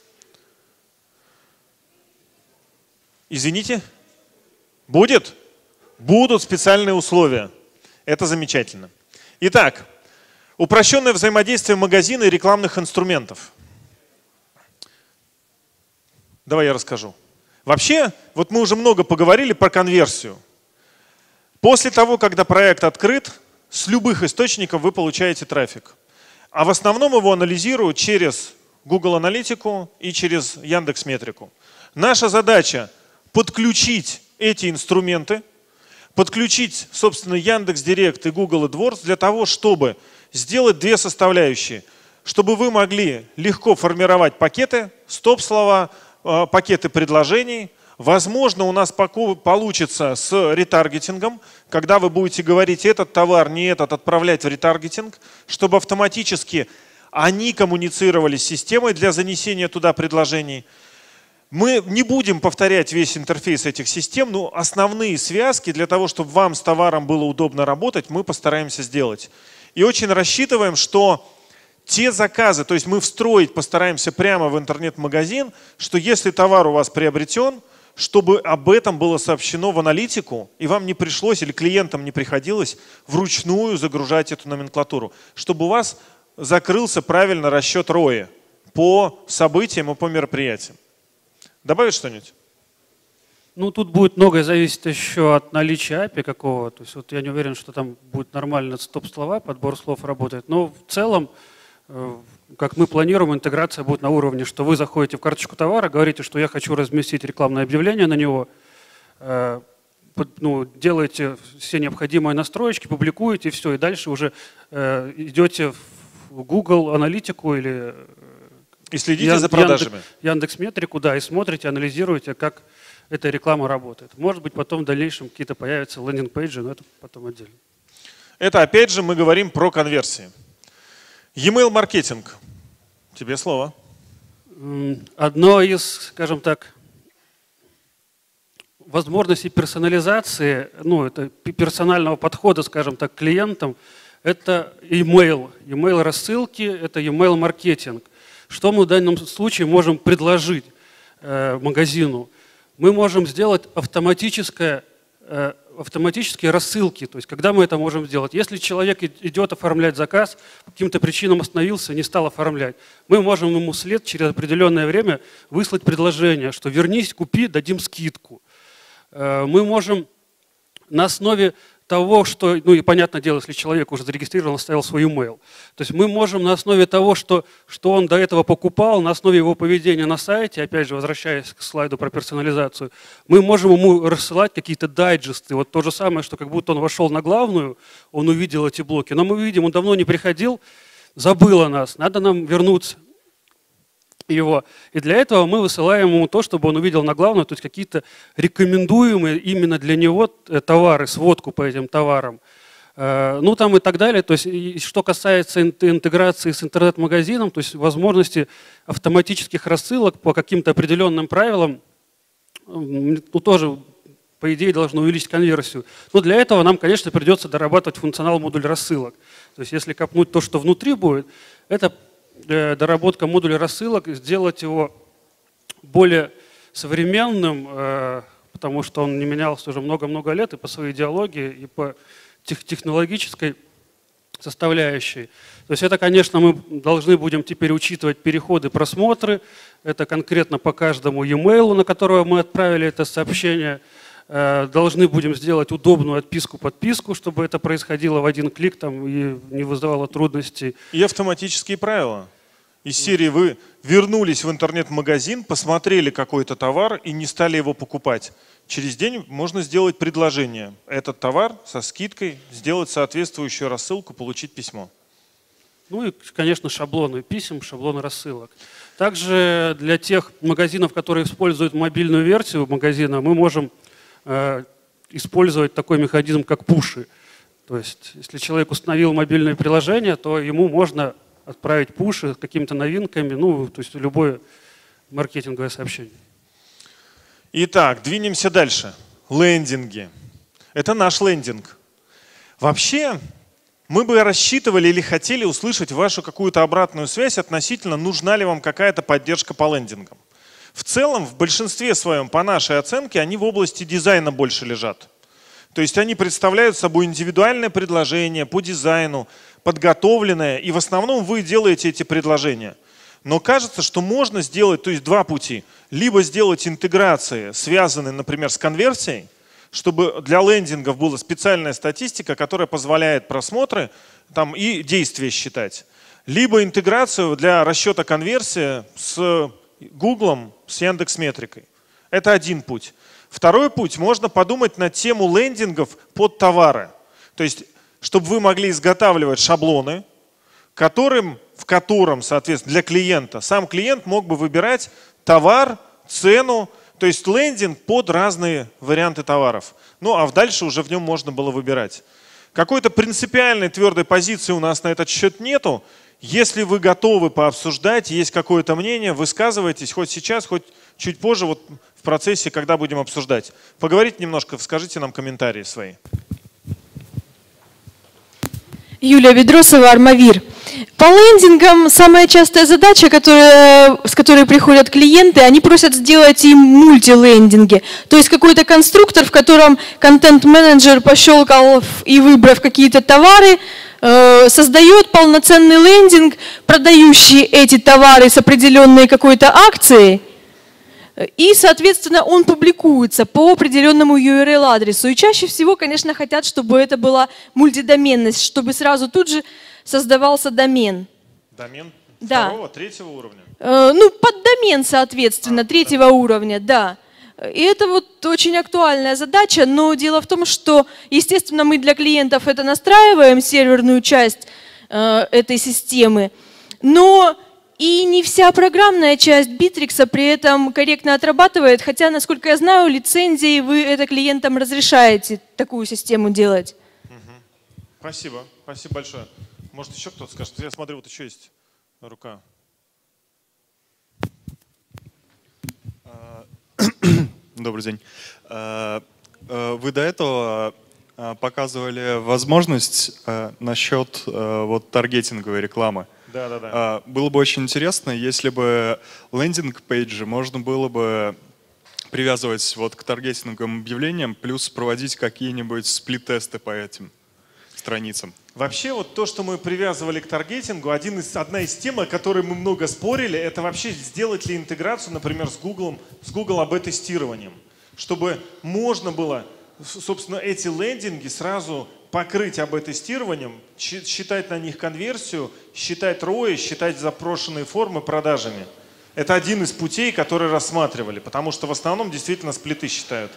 Извините? Будет? Будут специальные условия. Это замечательно. Итак, упрощенное взаимодействие магазина и рекламных инструментов. Давай я расскажу. Вообще, вот мы уже много поговорили про конверсию. После того, когда проект открыт, с любых источников вы получаете трафик. А в основном его анализируют через Google Аналитику и через Яндекс.Метрику. Наша задача подключить эти инструменты, подключить, собственно, Яндекс.Директ и Google AdWords для того, чтобы сделать две составляющие. Чтобы вы могли легко формировать пакеты, стоп-слова, пакеты предложений. Возможно, у нас получится с ретаргетингом, когда вы будете говорить этот товар, не этот, отправлять в ретаргетинг, чтобы автоматически они коммуницировали с системой для занесения туда предложений. Мы не будем повторять весь интерфейс этих систем, но основные связки для того, чтобы вам с товаром было удобно работать, мы постараемся сделать. И очень рассчитываем, что те заказы, то есть мы встроить постараемся прямо в интернет-магазин, что если товар у вас приобретен, чтобы об этом было сообщено в аналитику, и вам не пришлось или клиентам не приходилось вручную загружать эту номенклатуру, чтобы у вас закрылся правильно расчет ROI по событиям и по мероприятиям. Добавить что-нибудь? Ну, тут будет многое зависеть еще от наличия API какого. То есть вот я не уверен, что там будет нормально стоп-слова, подбор слов работает. Но в целом, как мы планируем, интеграция будет на уровне, что вы заходите в карточку товара, говорите, что я хочу разместить рекламное объявление на него, делаете все необходимые настроечки, публикуете, и все, и дальше уже идете в Google Аналитику или и следите за продажами. Яндекс.Метрику, да, и смотрите, анализируете, как эта реклама работает. Может быть, потом в дальнейшем какие-то появятся лендинг-пейджи, но это потом отдельно. Это опять же мы говорим про конверсии. E-mail маркетинг. Тебе слово. Одно из, скажем так, возможностей персонализации, это персонального подхода, скажем так, к клиентам, это email. Email рассылки, это email маркетинг. Что мы в данном случае можем предложить магазину? Мы можем сделать автоматические рассылки. То есть когда мы это можем сделать? Если человек идет оформлять заказ, по каким-то причинам остановился, не стал оформлять, мы можем ему вслед через определенное время выслать предложение, что вернись, купи, дадим скидку. Мы можем на основе того, что, и понятное дело, если человек уже зарегистрирован, оставил свой email. То есть мы можем на основе того, что он до этого покупал, на основе его поведения на сайте, опять же, возвращаясь к слайду про персонализацию, мы можем ему рассылать какие-то дайджесты. Вот то же самое, что как будто он вошел на главную, он увидел эти блоки. Но мы видим, он давно не приходил, забыл о нас, надо нам вернуться его. И для этого мы высылаем ему то, чтобы он увидел на главную, то есть какие-то рекомендуемые именно для него товары, сводку по этим товарам. Там и так далее. То есть, что касается интеграции с интернет-магазином, то есть возможности автоматических рассылок по каким-то определенным правилам, тоже, по идее, должно увеличить конверсию. Но для этого нам, конечно, придется дорабатывать функционал модуля рассылок. То есть, если копнуть то, что внутри будет, это доработка модуля рассылок, сделать его более современным, потому что он не менялся уже много-много лет и по своей идеологии, и по технологической составляющей. То есть это, конечно, мы должны будем теперь учитывать переходы, просмотры. Это конкретно по каждому e-mail, на которого мы отправили это сообщение. Должны будем сделать удобную отписку-подписку, чтобы это происходило в один клик и не вызывало трудностей. И автоматические правила. Из серии вы вернулись в интернет-магазин, посмотрели какой-то товар и не стали его покупать. Через день можно сделать предложение. Этот товар со скидкой, сделать соответствующую рассылку, получить письмо. И, конечно, шаблоны писем, шаблоны рассылок. Также для тех магазинов, которые используют мобильную версию магазина, мы можем использовать такой механизм, как пуши. То есть, если человек установил мобильное приложение, то ему можно отправить пуши с какими-то новинками, то есть любое маркетинговое сообщение. Итак, двинемся дальше. Лендинги. Это наш лендинг. Вообще, мы бы рассчитывали или хотели услышать вашу какую-то обратную связь относительно, нужна ли вам какая-то поддержка по лендингам. В целом, в большинстве своем, по нашей оценке, они в области дизайна больше лежат. То есть они представляют собой индивидуальное предложение по дизайну, подготовленное, и в основном вы делаете эти предложения. Но кажется, что можно сделать, то есть два пути. Либо сделать интеграции, связанные, например, с конверсией, чтобы для лендингов была специальная статистика, которая позволяет просмотры там, и действия считать. Либо интеграцию для расчета конверсии с Google, с Яндекс.Метрикой. Это один путь. Второй путь, можно подумать на тему лендингов под товары. То есть, чтобы вы могли изготавливать шаблоны, в котором, соответственно, для клиента, сам клиент мог бы выбирать товар, цену, то есть лендинг под разные варианты товаров. Ну а дальше уже в нем можно было выбирать. Какой-то принципиальной твердой позиции у нас на этот счет нету. Если вы готовы пообсуждать, есть какое-то мнение, высказывайтесь хоть сейчас, хоть чуть позже, вот в процессе, когда будем обсуждать. Поговорите немножко, скажите нам комментарии свои. Юлия Ведросова, Армавир. По лендингам самая частая задача, с которой приходят клиенты, они просят сделать им мультилендинги. То есть какой-то конструктор, в котором контент-менеджер пощелкал и выбрав какие-то товары, создает полноценный лендинг, продающий эти товары с определенной какой-то акцией. И, соответственно, он публикуется по определенному URL-адресу. И чаще всего, конечно, хотят, чтобы это была мультидоменность, чтобы сразу тут же создавался домен. Домен второго, третьего уровня? Ну, поддомен, соответственно, третьего уровня, да. И это вот очень актуальная задача, но дело в том, что, естественно, мы для клиентов это настраиваем, серверную часть этой системы, но и не вся программная часть Bittrex при этом корректно отрабатывает, хотя, насколько я знаю, лицензией вы это клиентам разрешаете такую систему делать. Спасибо, спасибо большое. Может, еще кто-то скажет? Я смотрю, вот еще есть рука. Добрый день. Вы до этого показывали возможность насчет вот таргетинговой рекламы. Да. Было бы очень интересно, если бы лендинг-пейджи можно было бы привязывать вот к таргетинговым объявлениям, плюс проводить какие-нибудь сплит-тесты по этим страницам. Вообще вот то, что мы привязывали к таргетингу, одна из тем, о которой мы много спорили, это вообще сделать ли интеграцию, например, с Google АБ-тестированием, чтобы можно было, собственно, эти лендинги сразу покрыть АБ-тестированием, считать на них конверсию, считать ROI, считать запрошенные формы продажами. Это один из путей, которые рассматривали, потому что в основном действительно сплиты считают.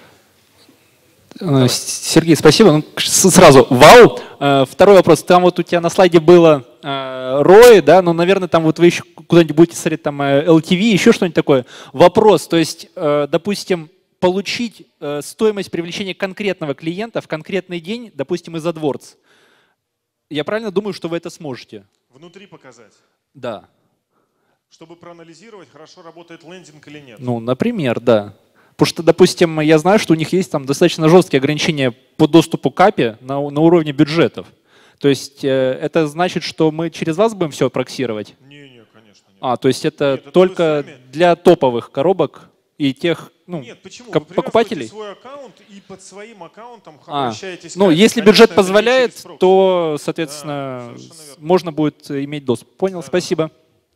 Сергей, спасибо. Ну, сразу вау. Второй вопрос. Там вот у тебя на слайде было ROI, да, но, наверное, там вот вы еще куда-нибудь будете смотреть там LTV, еще что-нибудь такое. Вопрос, то есть, допустим, получить стоимость привлечения конкретного клиента в конкретный день, допустим, из AdWords. Я правильно думаю, что вы это сможете? Внутри показать? Да. Чтобы проанализировать, хорошо работает лендинг или нет? Ну, например, да. Потому что, допустим, я знаю, что у них есть там достаточно жесткие ограничения по доступу к API на уровне бюджетов. То есть это значит, что мы через вас будем все проксировать? Не, конечно. Нет. То есть это Нет, только для топовых коробок и тех Нет, почему? покупателей? Вы свой аккаунт и под своим аккаунтом обращаетесь Ну, к если конечно, бюджет позволяет, то, соответственно, да, можно будет иметь доступ. Понял, спасибо.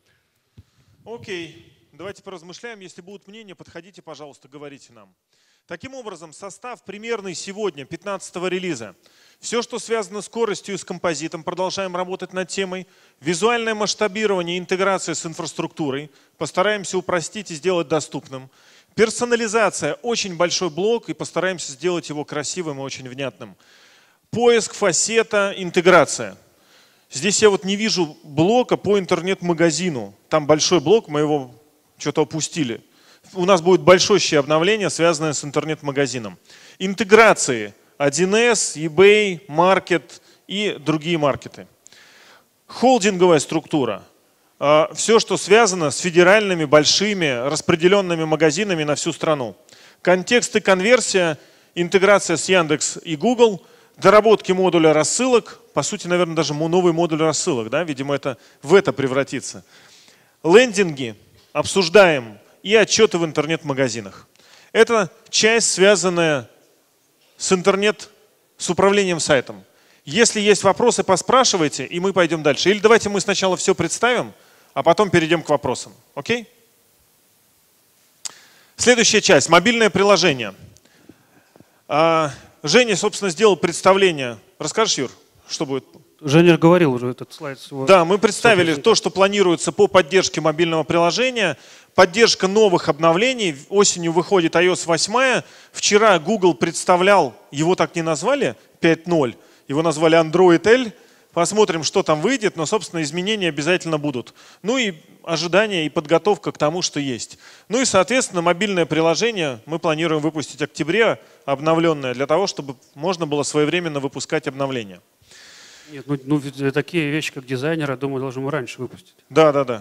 Окей. Давайте поразмышляем. Если будут мнения, подходите, пожалуйста, говорите нам. Таким образом, состав примерный сегодня, 15-го релиза. Все, что связано с скоростью и с композитом, продолжаем работать над темой. Визуальное масштабирование и интеграция с инфраструктурой. Постараемся упростить и сделать доступным. Персонализация – очень большой блок, и постараемся сделать его красивым и очень внятным. Поиск, фасета, интеграция. Здесь я вот не вижу блока по интернет-магазину. Там большой блок, мы его что-то опустили. У нас будет большущее обновление, связанное с интернет-магазином. Интеграции 1С, eBay, Market и другие маркеты. Холдинговая структура. Все, что связано с федеральными, большими, распределенными магазинами на всю страну. Контекст и конверсия, интеграция с Яндекс и Google, доработки модуля рассылок. По сути, наверное, даже новый модуль рассылок. Да? Видимо, это в это превратится. Лендинги. Обсуждаем и отчеты в интернет-магазинах. Это часть, связанная с с управлением сайтом. Если есть вопросы, поспрашивайте, и мы пойдем дальше. Или давайте мы сначала все представим, а потом перейдем к вопросам. Окей? Следующая часть – мобильное приложение. Женя, собственно, сделал представление. Расскажешь, Юр, что будет? Женя говорил уже этот слайд. Да, мы представили то, что планируется по поддержке мобильного приложения. Поддержка новых обновлений. Осенью выходит iOS 8. Вчера Google представлял, его так не назвали, 5.0, его назвали Android L. Посмотрим, что там выйдет, но, собственно, изменения обязательно будут. Ну и ожидания и подготовка к тому, что есть. Ну и, соответственно, мобильное приложение мы планируем выпустить в октябре, обновленное, для того, чтобы можно было своевременно выпускать обновления. Нет, ну такие вещи, как дизайнер, я думаю, должны мы раньше выпустить. Да.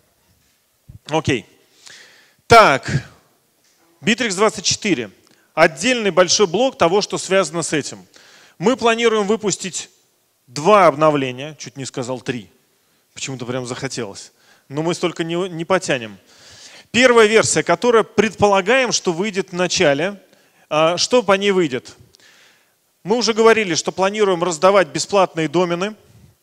Окей. Так, Bittrex 24. Отдельный большой блок того, что связано с этим. Мы планируем выпустить 2 обновления, чуть не сказал 3. Почему-то прям захотелось. Но мы столько не потянем. Первая версия, которая предполагаем, что выйдет в начале. Что по ней выйдет? Мы уже говорили, что планируем раздавать бесплатные домены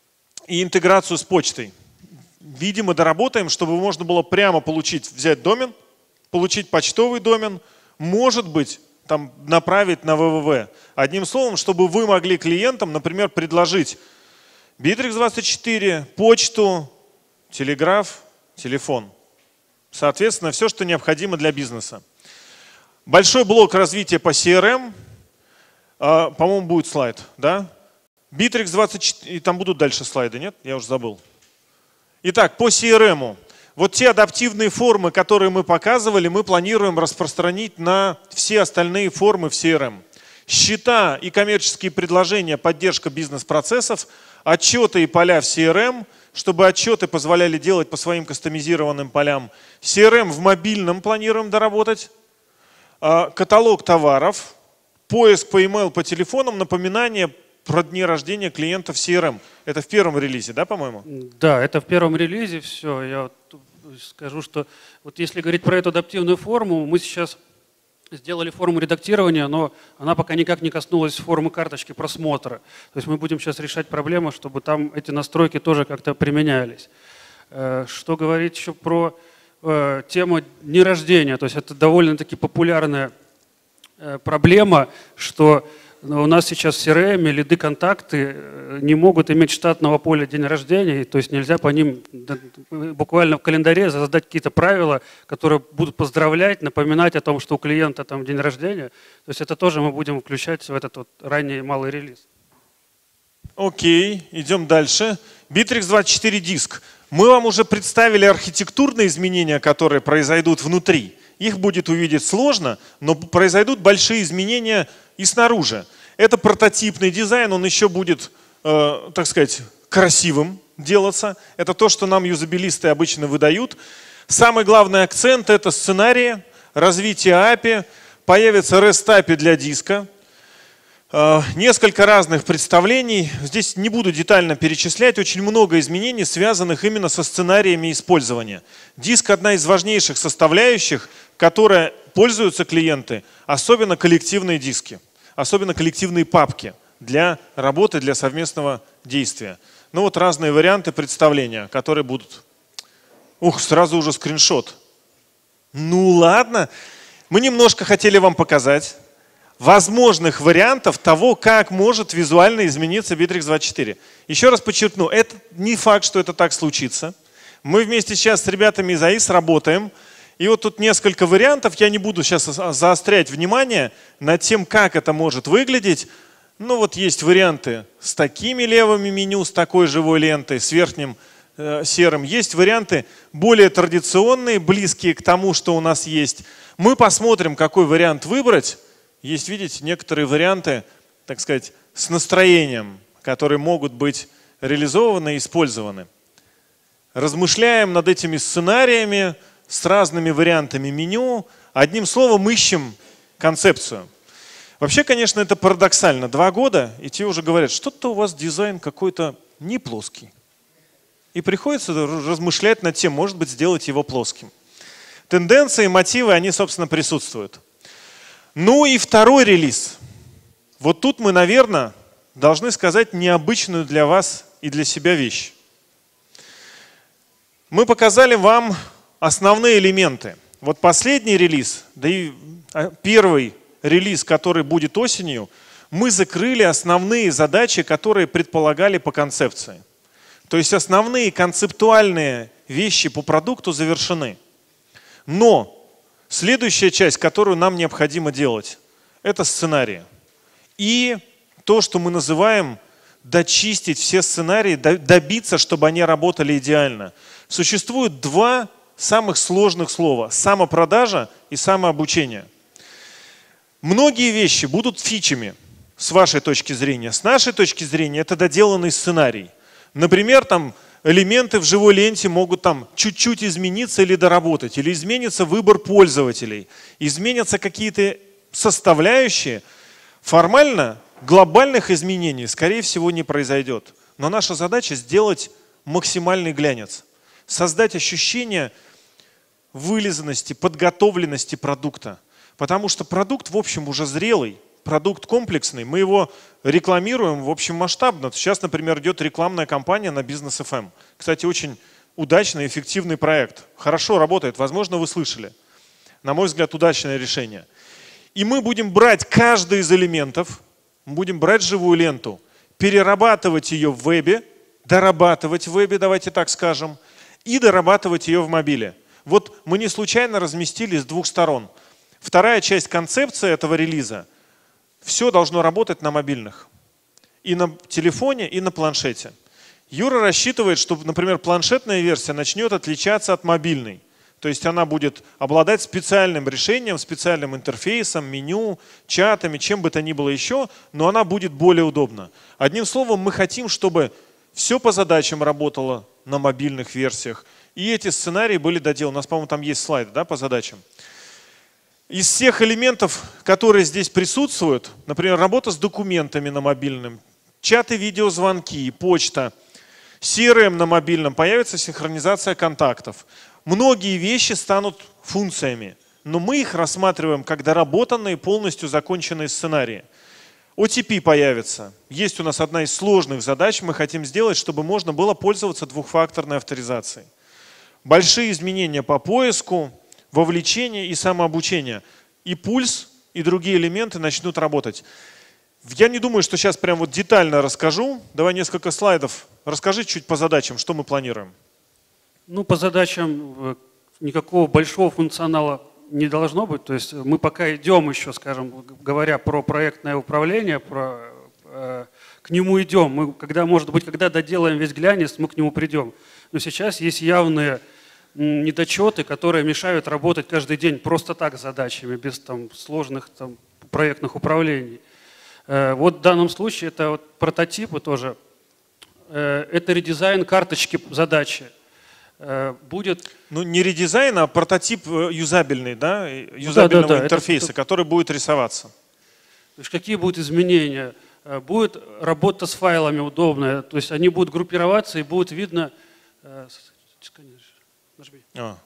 и интеграцию с почтой. Видимо, доработаем, чтобы можно было прямо взять домен, получить почтовый домен, может быть, там направить на www. Одним словом, чтобы вы могли клиентам, например, предложить Bittrex 24, почту, телеграф, телефон. Соответственно, все, что необходимо для бизнеса. Большой блок развития по CRM. По-моему, будет слайд, да? Bittrex 24, и там будут дальше слайды, нет? Я уже забыл. Итак, по CRM. Вот те адаптивные формы, которые мы показывали, мы планируем распространить на все остальные формы в CRM. Счета и коммерческие предложения, поддержка бизнес-процессов, отчеты и поля в CRM, чтобы отчеты позволяли делать по своим кастомизированным полям. CRM в мобильном планируем доработать. Каталог товаров. Поиск по email, по телефонам, напоминание про дни рождения клиентов CRM. Это в первом релизе, да, по-моему? Да, это в первом релизе все. Я вот скажу, что вот если говорить про эту адаптивную форму, мы сейчас сделали форму редактирования, но она пока никак не коснулась формы карточки просмотра. То есть мы будем сейчас решать проблему, чтобы там эти настройки тоже как-то применялись. Что говорить еще про тему дни рождения? То есть это довольно-таки популярная проблема, что у нас сейчас в CRM лиды, контакты не могут иметь штатного поля день рождения, то есть нельзя по ним буквально в календаре задать какие-то правила, которые будут поздравлять, напоминать о том, что у клиента там день рождения. То есть это тоже мы будем включать в этот вот ранний малый релиз. Окей, идем дальше. Bittrex 24 диск. Мы вам уже представили архитектурные изменения, которые произойдут внутри. Их будет увидеть сложно, но произойдут большие изменения и снаружи. Это прототипный дизайн, он еще будет, так сказать, красивым делаться. Это то, что нам юзабилисты обычно выдают. Самый главный акцент – это сценарии, развитие API, появится REST API для диска. Несколько разных представлений. Здесь не буду детально перечислять. Очень много изменений, связанных именно со сценариями использования. Диск – одна из важнейших составляющих, которой пользуются клиенты, особенно коллективные диски, особенно коллективные папки для работы, для совместного действия. Ну вот разные варианты представления, которые будут. Ух, сразу уже скриншот. Ну ладно. Мы немножко хотели вам показать возможных вариантов того, как может визуально измениться Bittrex 24. Еще раз подчеркну, это не факт, что это так случится. Мы вместе сейчас с ребятами из АИС работаем. И вот тут несколько вариантов. Я не буду сейчас заострять внимание над тем, как это может выглядеть. Ну вот есть варианты с такими левыми меню, с такой живой лентой, с верхним серым. Есть варианты более традиционные, близкие к тому, что у нас есть. Мы посмотрим, какой вариант выбрать. Есть, видите, некоторые варианты, так сказать, с настроением, которые могут быть реализованы и использованы. Размышляем над этими сценариями, с разными вариантами меню. Одним словом, ищем концепцию. Вообще, конечно, это парадоксально. 2 года, и те уже говорят, что-то у вас дизайн какой-то не плоский. И приходится размышлять над тем, может быть, сделать его плоским. Тенденции, мотивы, они, собственно, присутствуют. Ну и второй релиз. Вот тут мы, наверное, должны сказать необычную для вас и для себя вещь. Мы показали вам основные элементы. Вот последний релиз, да и первый релиз, который будет осенью, мы закрыли основные задачи, которые предполагали по концепции. То есть основные концептуальные вещи по продукту завершены. Но следующая часть, которую нам необходимо делать, это сценарии. И то, что мы называем дочистить все сценарии, добиться, чтобы они работали идеально. Существует два самых сложных слова – самопродажа и самообучение. Многие вещи будут фичами с вашей точки зрения. С нашей точки зрения это доделанный сценарий. Например, там элементы в живой ленте могут там чуть-чуть измениться или доработать, или изменится выбор пользователей, изменятся какие-то составляющие. Формально глобальных изменений, скорее всего, не произойдет. Но наша задача сделать максимальный глянец, создать ощущение вылизанности, подготовленности продукта. Потому что продукт, в общем, уже зрелый, продукт комплексный, мы его рекламируем, в общем, масштабно. Сейчас, например, идет рекламная кампания на Business FM. Кстати, очень удачный, эффективный проект. Хорошо работает, возможно, вы слышали. На мой взгляд, удачное решение. И мы будем брать каждый из элементов, будем брать живую ленту, перерабатывать ее в вебе, дорабатывать в вебе, давайте так скажем, и дорабатывать ее в мобиле. Вот мы не случайно разместили с двух сторон. Вторая часть концепции этого релиза – все должно работать на мобильных. И на телефоне, и на планшете. Юра рассчитывает, что, например, планшетная версия начнет отличаться от мобильной. То есть она будет обладать специальным решением, специальным интерфейсом, меню, чатами, чем бы то ни было еще, но она будет более удобна. Одним словом, мы хотим, чтобы все по задачам работало на мобильных версиях. И эти сценарии были доделаны. У нас, по-моему, там есть слайды, да, по задачам. Из всех элементов, которые здесь присутствуют, например, работа с документами на мобильном, чаты, видеозвонки, почта, CRM на мобильном, появится синхронизация контактов. Многие вещи станут функциями, но мы их рассматриваем как доработанные, полностью законченные сценарии. OTP появится. Есть у нас одна из сложных задач, мы хотим сделать, чтобы можно было пользоваться двухфакторной авторизацией. Большие изменения по поиску, вовлечение и самообучение. И пульс, и другие элементы начнут работать. Я не думаю, что сейчас прям вот детально расскажу. Давай несколько слайдов. Расскажи чуть по задачам, что мы планируем. Ну, по задачам никакого большого функционала не должно быть. То есть мы пока идем еще, скажем, говоря про проектное управление, к нему идем. Мы, может быть, когда доделаем весь глянец, мы к нему придем. Но сейчас есть явные недочеты, которые мешают работать каждый день просто так с задачами, без там, сложных там, проектных управлений. Вот в данном случае это вот прототипы тоже. Это редизайн карточки задачи. Будет... Ну не редизайн, а прототип юзабельный, да? Юзабельного интерфейса, который будет рисоваться. То есть какие будут изменения? Будет работа с файлами удобная, то есть они будут группироваться и будет видно... Нажми.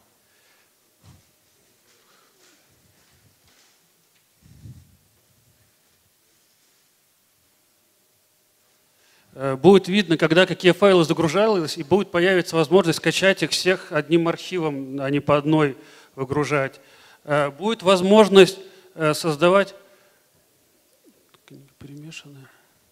Будет видно, когда какие файлы загружались, и будет появиться возможность скачать их всех одним архивом, а не по одной выгружать. Будет возможность создавать... Перемешанные.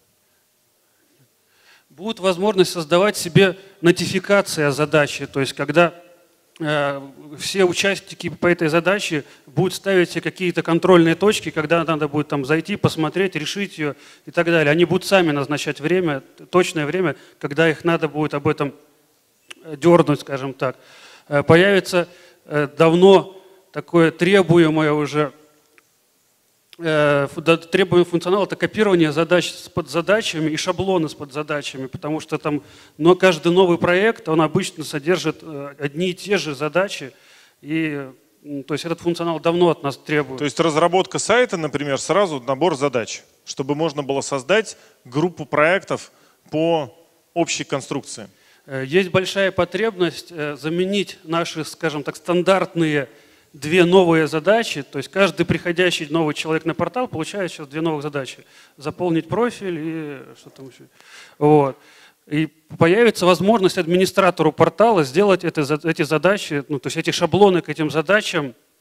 Будет возможность создавать себе нотификации о задаче, то есть когда все участники по этой задаче будут ставить себе какие-то контрольные точки, когда надо будет там зайти, посмотреть, решить ее и так далее. Они будут сами назначать время, точное время, когда их надо будет об этом дернуть, скажем так. Появится давно такое требуемое уже требуемый функционал — это копирование задач с подзадачами и шаблоны с подзадачами, потому что там, но каждый новый проект, он обычно содержит одни и те же задачи, и то есть этот функционал давно от нас требует. То есть разработка сайта, например, сразу набор задач, чтобы можно было создать группу проектов по общей конструкции. Есть большая потребность заменить наши, скажем так, стандартные две новые задачи, то есть каждый приходящий новый человек на портал получает сейчас две новых задачи. Заполнить профиль и что там еще. Вот. И появится возможность администратору портала сделать эти задачи, ну, то есть эти шаблоны к этим задачам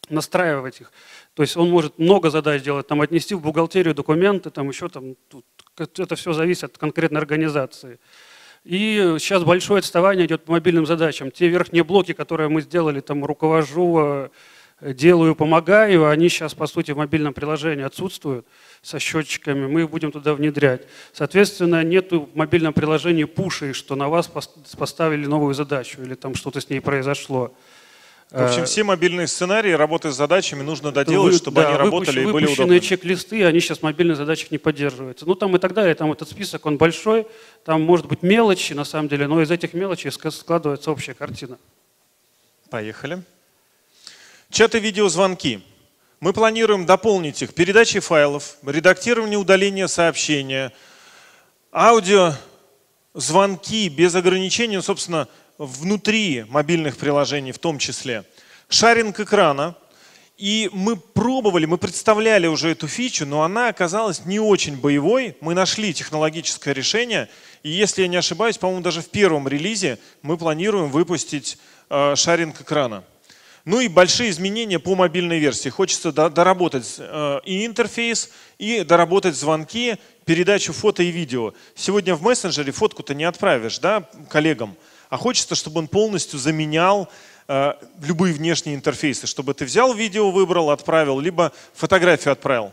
настраивать их. То есть он может много задач делать, там, отнести в бухгалтерию документы, там, еще там, это все зависит от конкретной организации. И сейчас большое отставание идет по мобильным задачам. Те верхние блоки, которые мы сделали, там, руковожу, делаю, помогаю, они сейчас, по сути, в мобильном приложении отсутствуют со счетчиками, мы их будем туда внедрять. Соответственно, нет в мобильном приложении пушей, что на вас поставили новую задачу или там что-то с ней произошло. В общем, все мобильные сценарии работы с задачами нужно доделать, чтобы они работали и были удобны. Выпущенные чек-листы, они сейчас в мобильных задачах не поддерживаются. Ну там и так далее, там этот список, он большой, там может быть мелочи на самом деле, но из этих мелочей складывается общая картина. Поехали. Чаты, видеозвонки. Мы планируем дополнить их передачей файлов, редактирование, удаление сообщения, аудио, звонки без ограничений, собственно, внутри мобильных приложений в том числе. Шаринг экрана. И мы пробовали, мы представляли уже эту фичу, но она оказалась не очень боевой. Мы нашли технологическое решение. И если я не ошибаюсь, по-моему, даже в первом релизе мы планируем выпустить шаринг экрана. Ну и большие изменения по мобильной версии. Хочется доработать и интерфейс, и доработать звонки, передачу фото и видео. Сегодня в мессенджере фотку-то не отправишь, да, коллегам. А хочется, чтобы он полностью заменял любые внешние интерфейсы, чтобы ты взял видео, выбрал, отправил, либо фотографию отправил.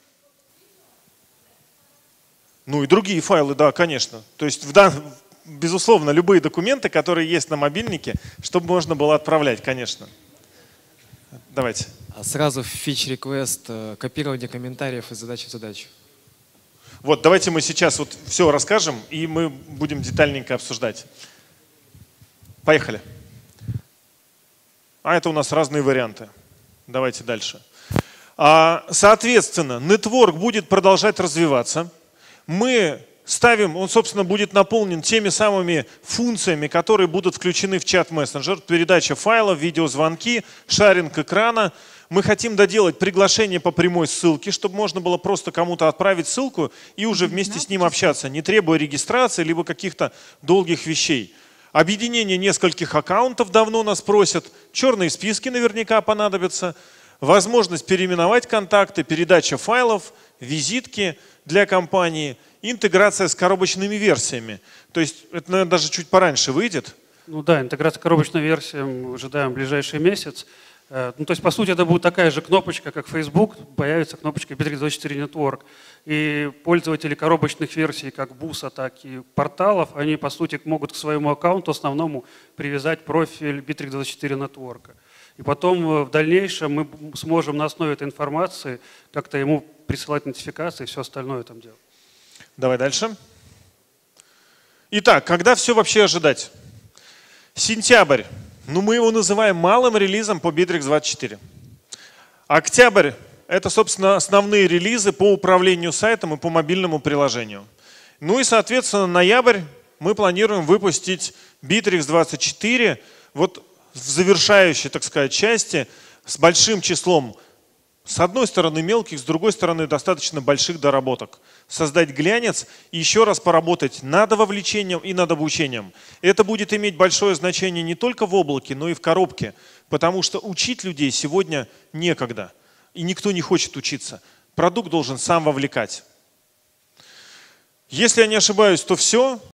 Ну и другие файлы, да, конечно. То есть, безусловно, любые документы, которые есть на мобильнике, чтобы можно было отправлять, конечно. Давайте. Сразу в фич-реквест копирование комментариев из задачи в задачу. Вот, давайте мы сейчас вот все расскажем, и мы будем детальненько обсуждать. Поехали. А это у нас разные варианты. Давайте дальше. Соответственно, нетворк будет продолжать развиваться. Мы ставим, он, собственно, будет наполнен теми самыми функциями, которые будут включены в чат-мессенджер. Передача файлов, видеозвонки, шаринг экрана. Мы хотим доделать приглашение по прямой ссылке, чтобы можно было просто кому-то отправить ссылку и уже вместе с ним общаться, не требуя регистрации, либо каких-то долгих вещей. Объединение нескольких аккаунтов давно нас просят. Черные списки наверняка понадобятся. Возможность переименовать контакты, передача файлов, визитки для компании, интеграция с коробочными версиями. То есть это, наверное, даже чуть пораньше выйдет. Ну да, интеграция коробочной версии мы ожидаем в ближайший месяц. Ну, то есть, по сути, это будет такая же кнопочка, как Facebook, появится кнопочка Bittrex24 Network. И пользователи коробочных версий, как буса, так и порталов, они, по сути, могут к своему аккаунту основному привязать профиль Bittrex24 Network. И потом в дальнейшем мы сможем на основе этой информации как-то ему присылать нотификации и все остальное там делать. Давай дальше. Итак, когда все вообще ожидать? Сентябрь. Ну, мы его называем малым релизом по Bittrex24. Октябрь – это, собственно, основные релизы по управлению сайтом и по мобильному приложению. Ну и, соответственно, ноябрь мы планируем выпустить Bittrex24 вот в завершающей, так сказать, части с большим числом, с одной стороны мелких, с другой стороны достаточно больших доработок. Создать глянец и еще раз поработать над вовлечением и над обучением. Это будет иметь большое значение не только в облаке, но и в коробке, потому что учить людей сегодня некогда. И никто не хочет учиться. Продукт должен сам вовлекать. Если я не ошибаюсь, то все.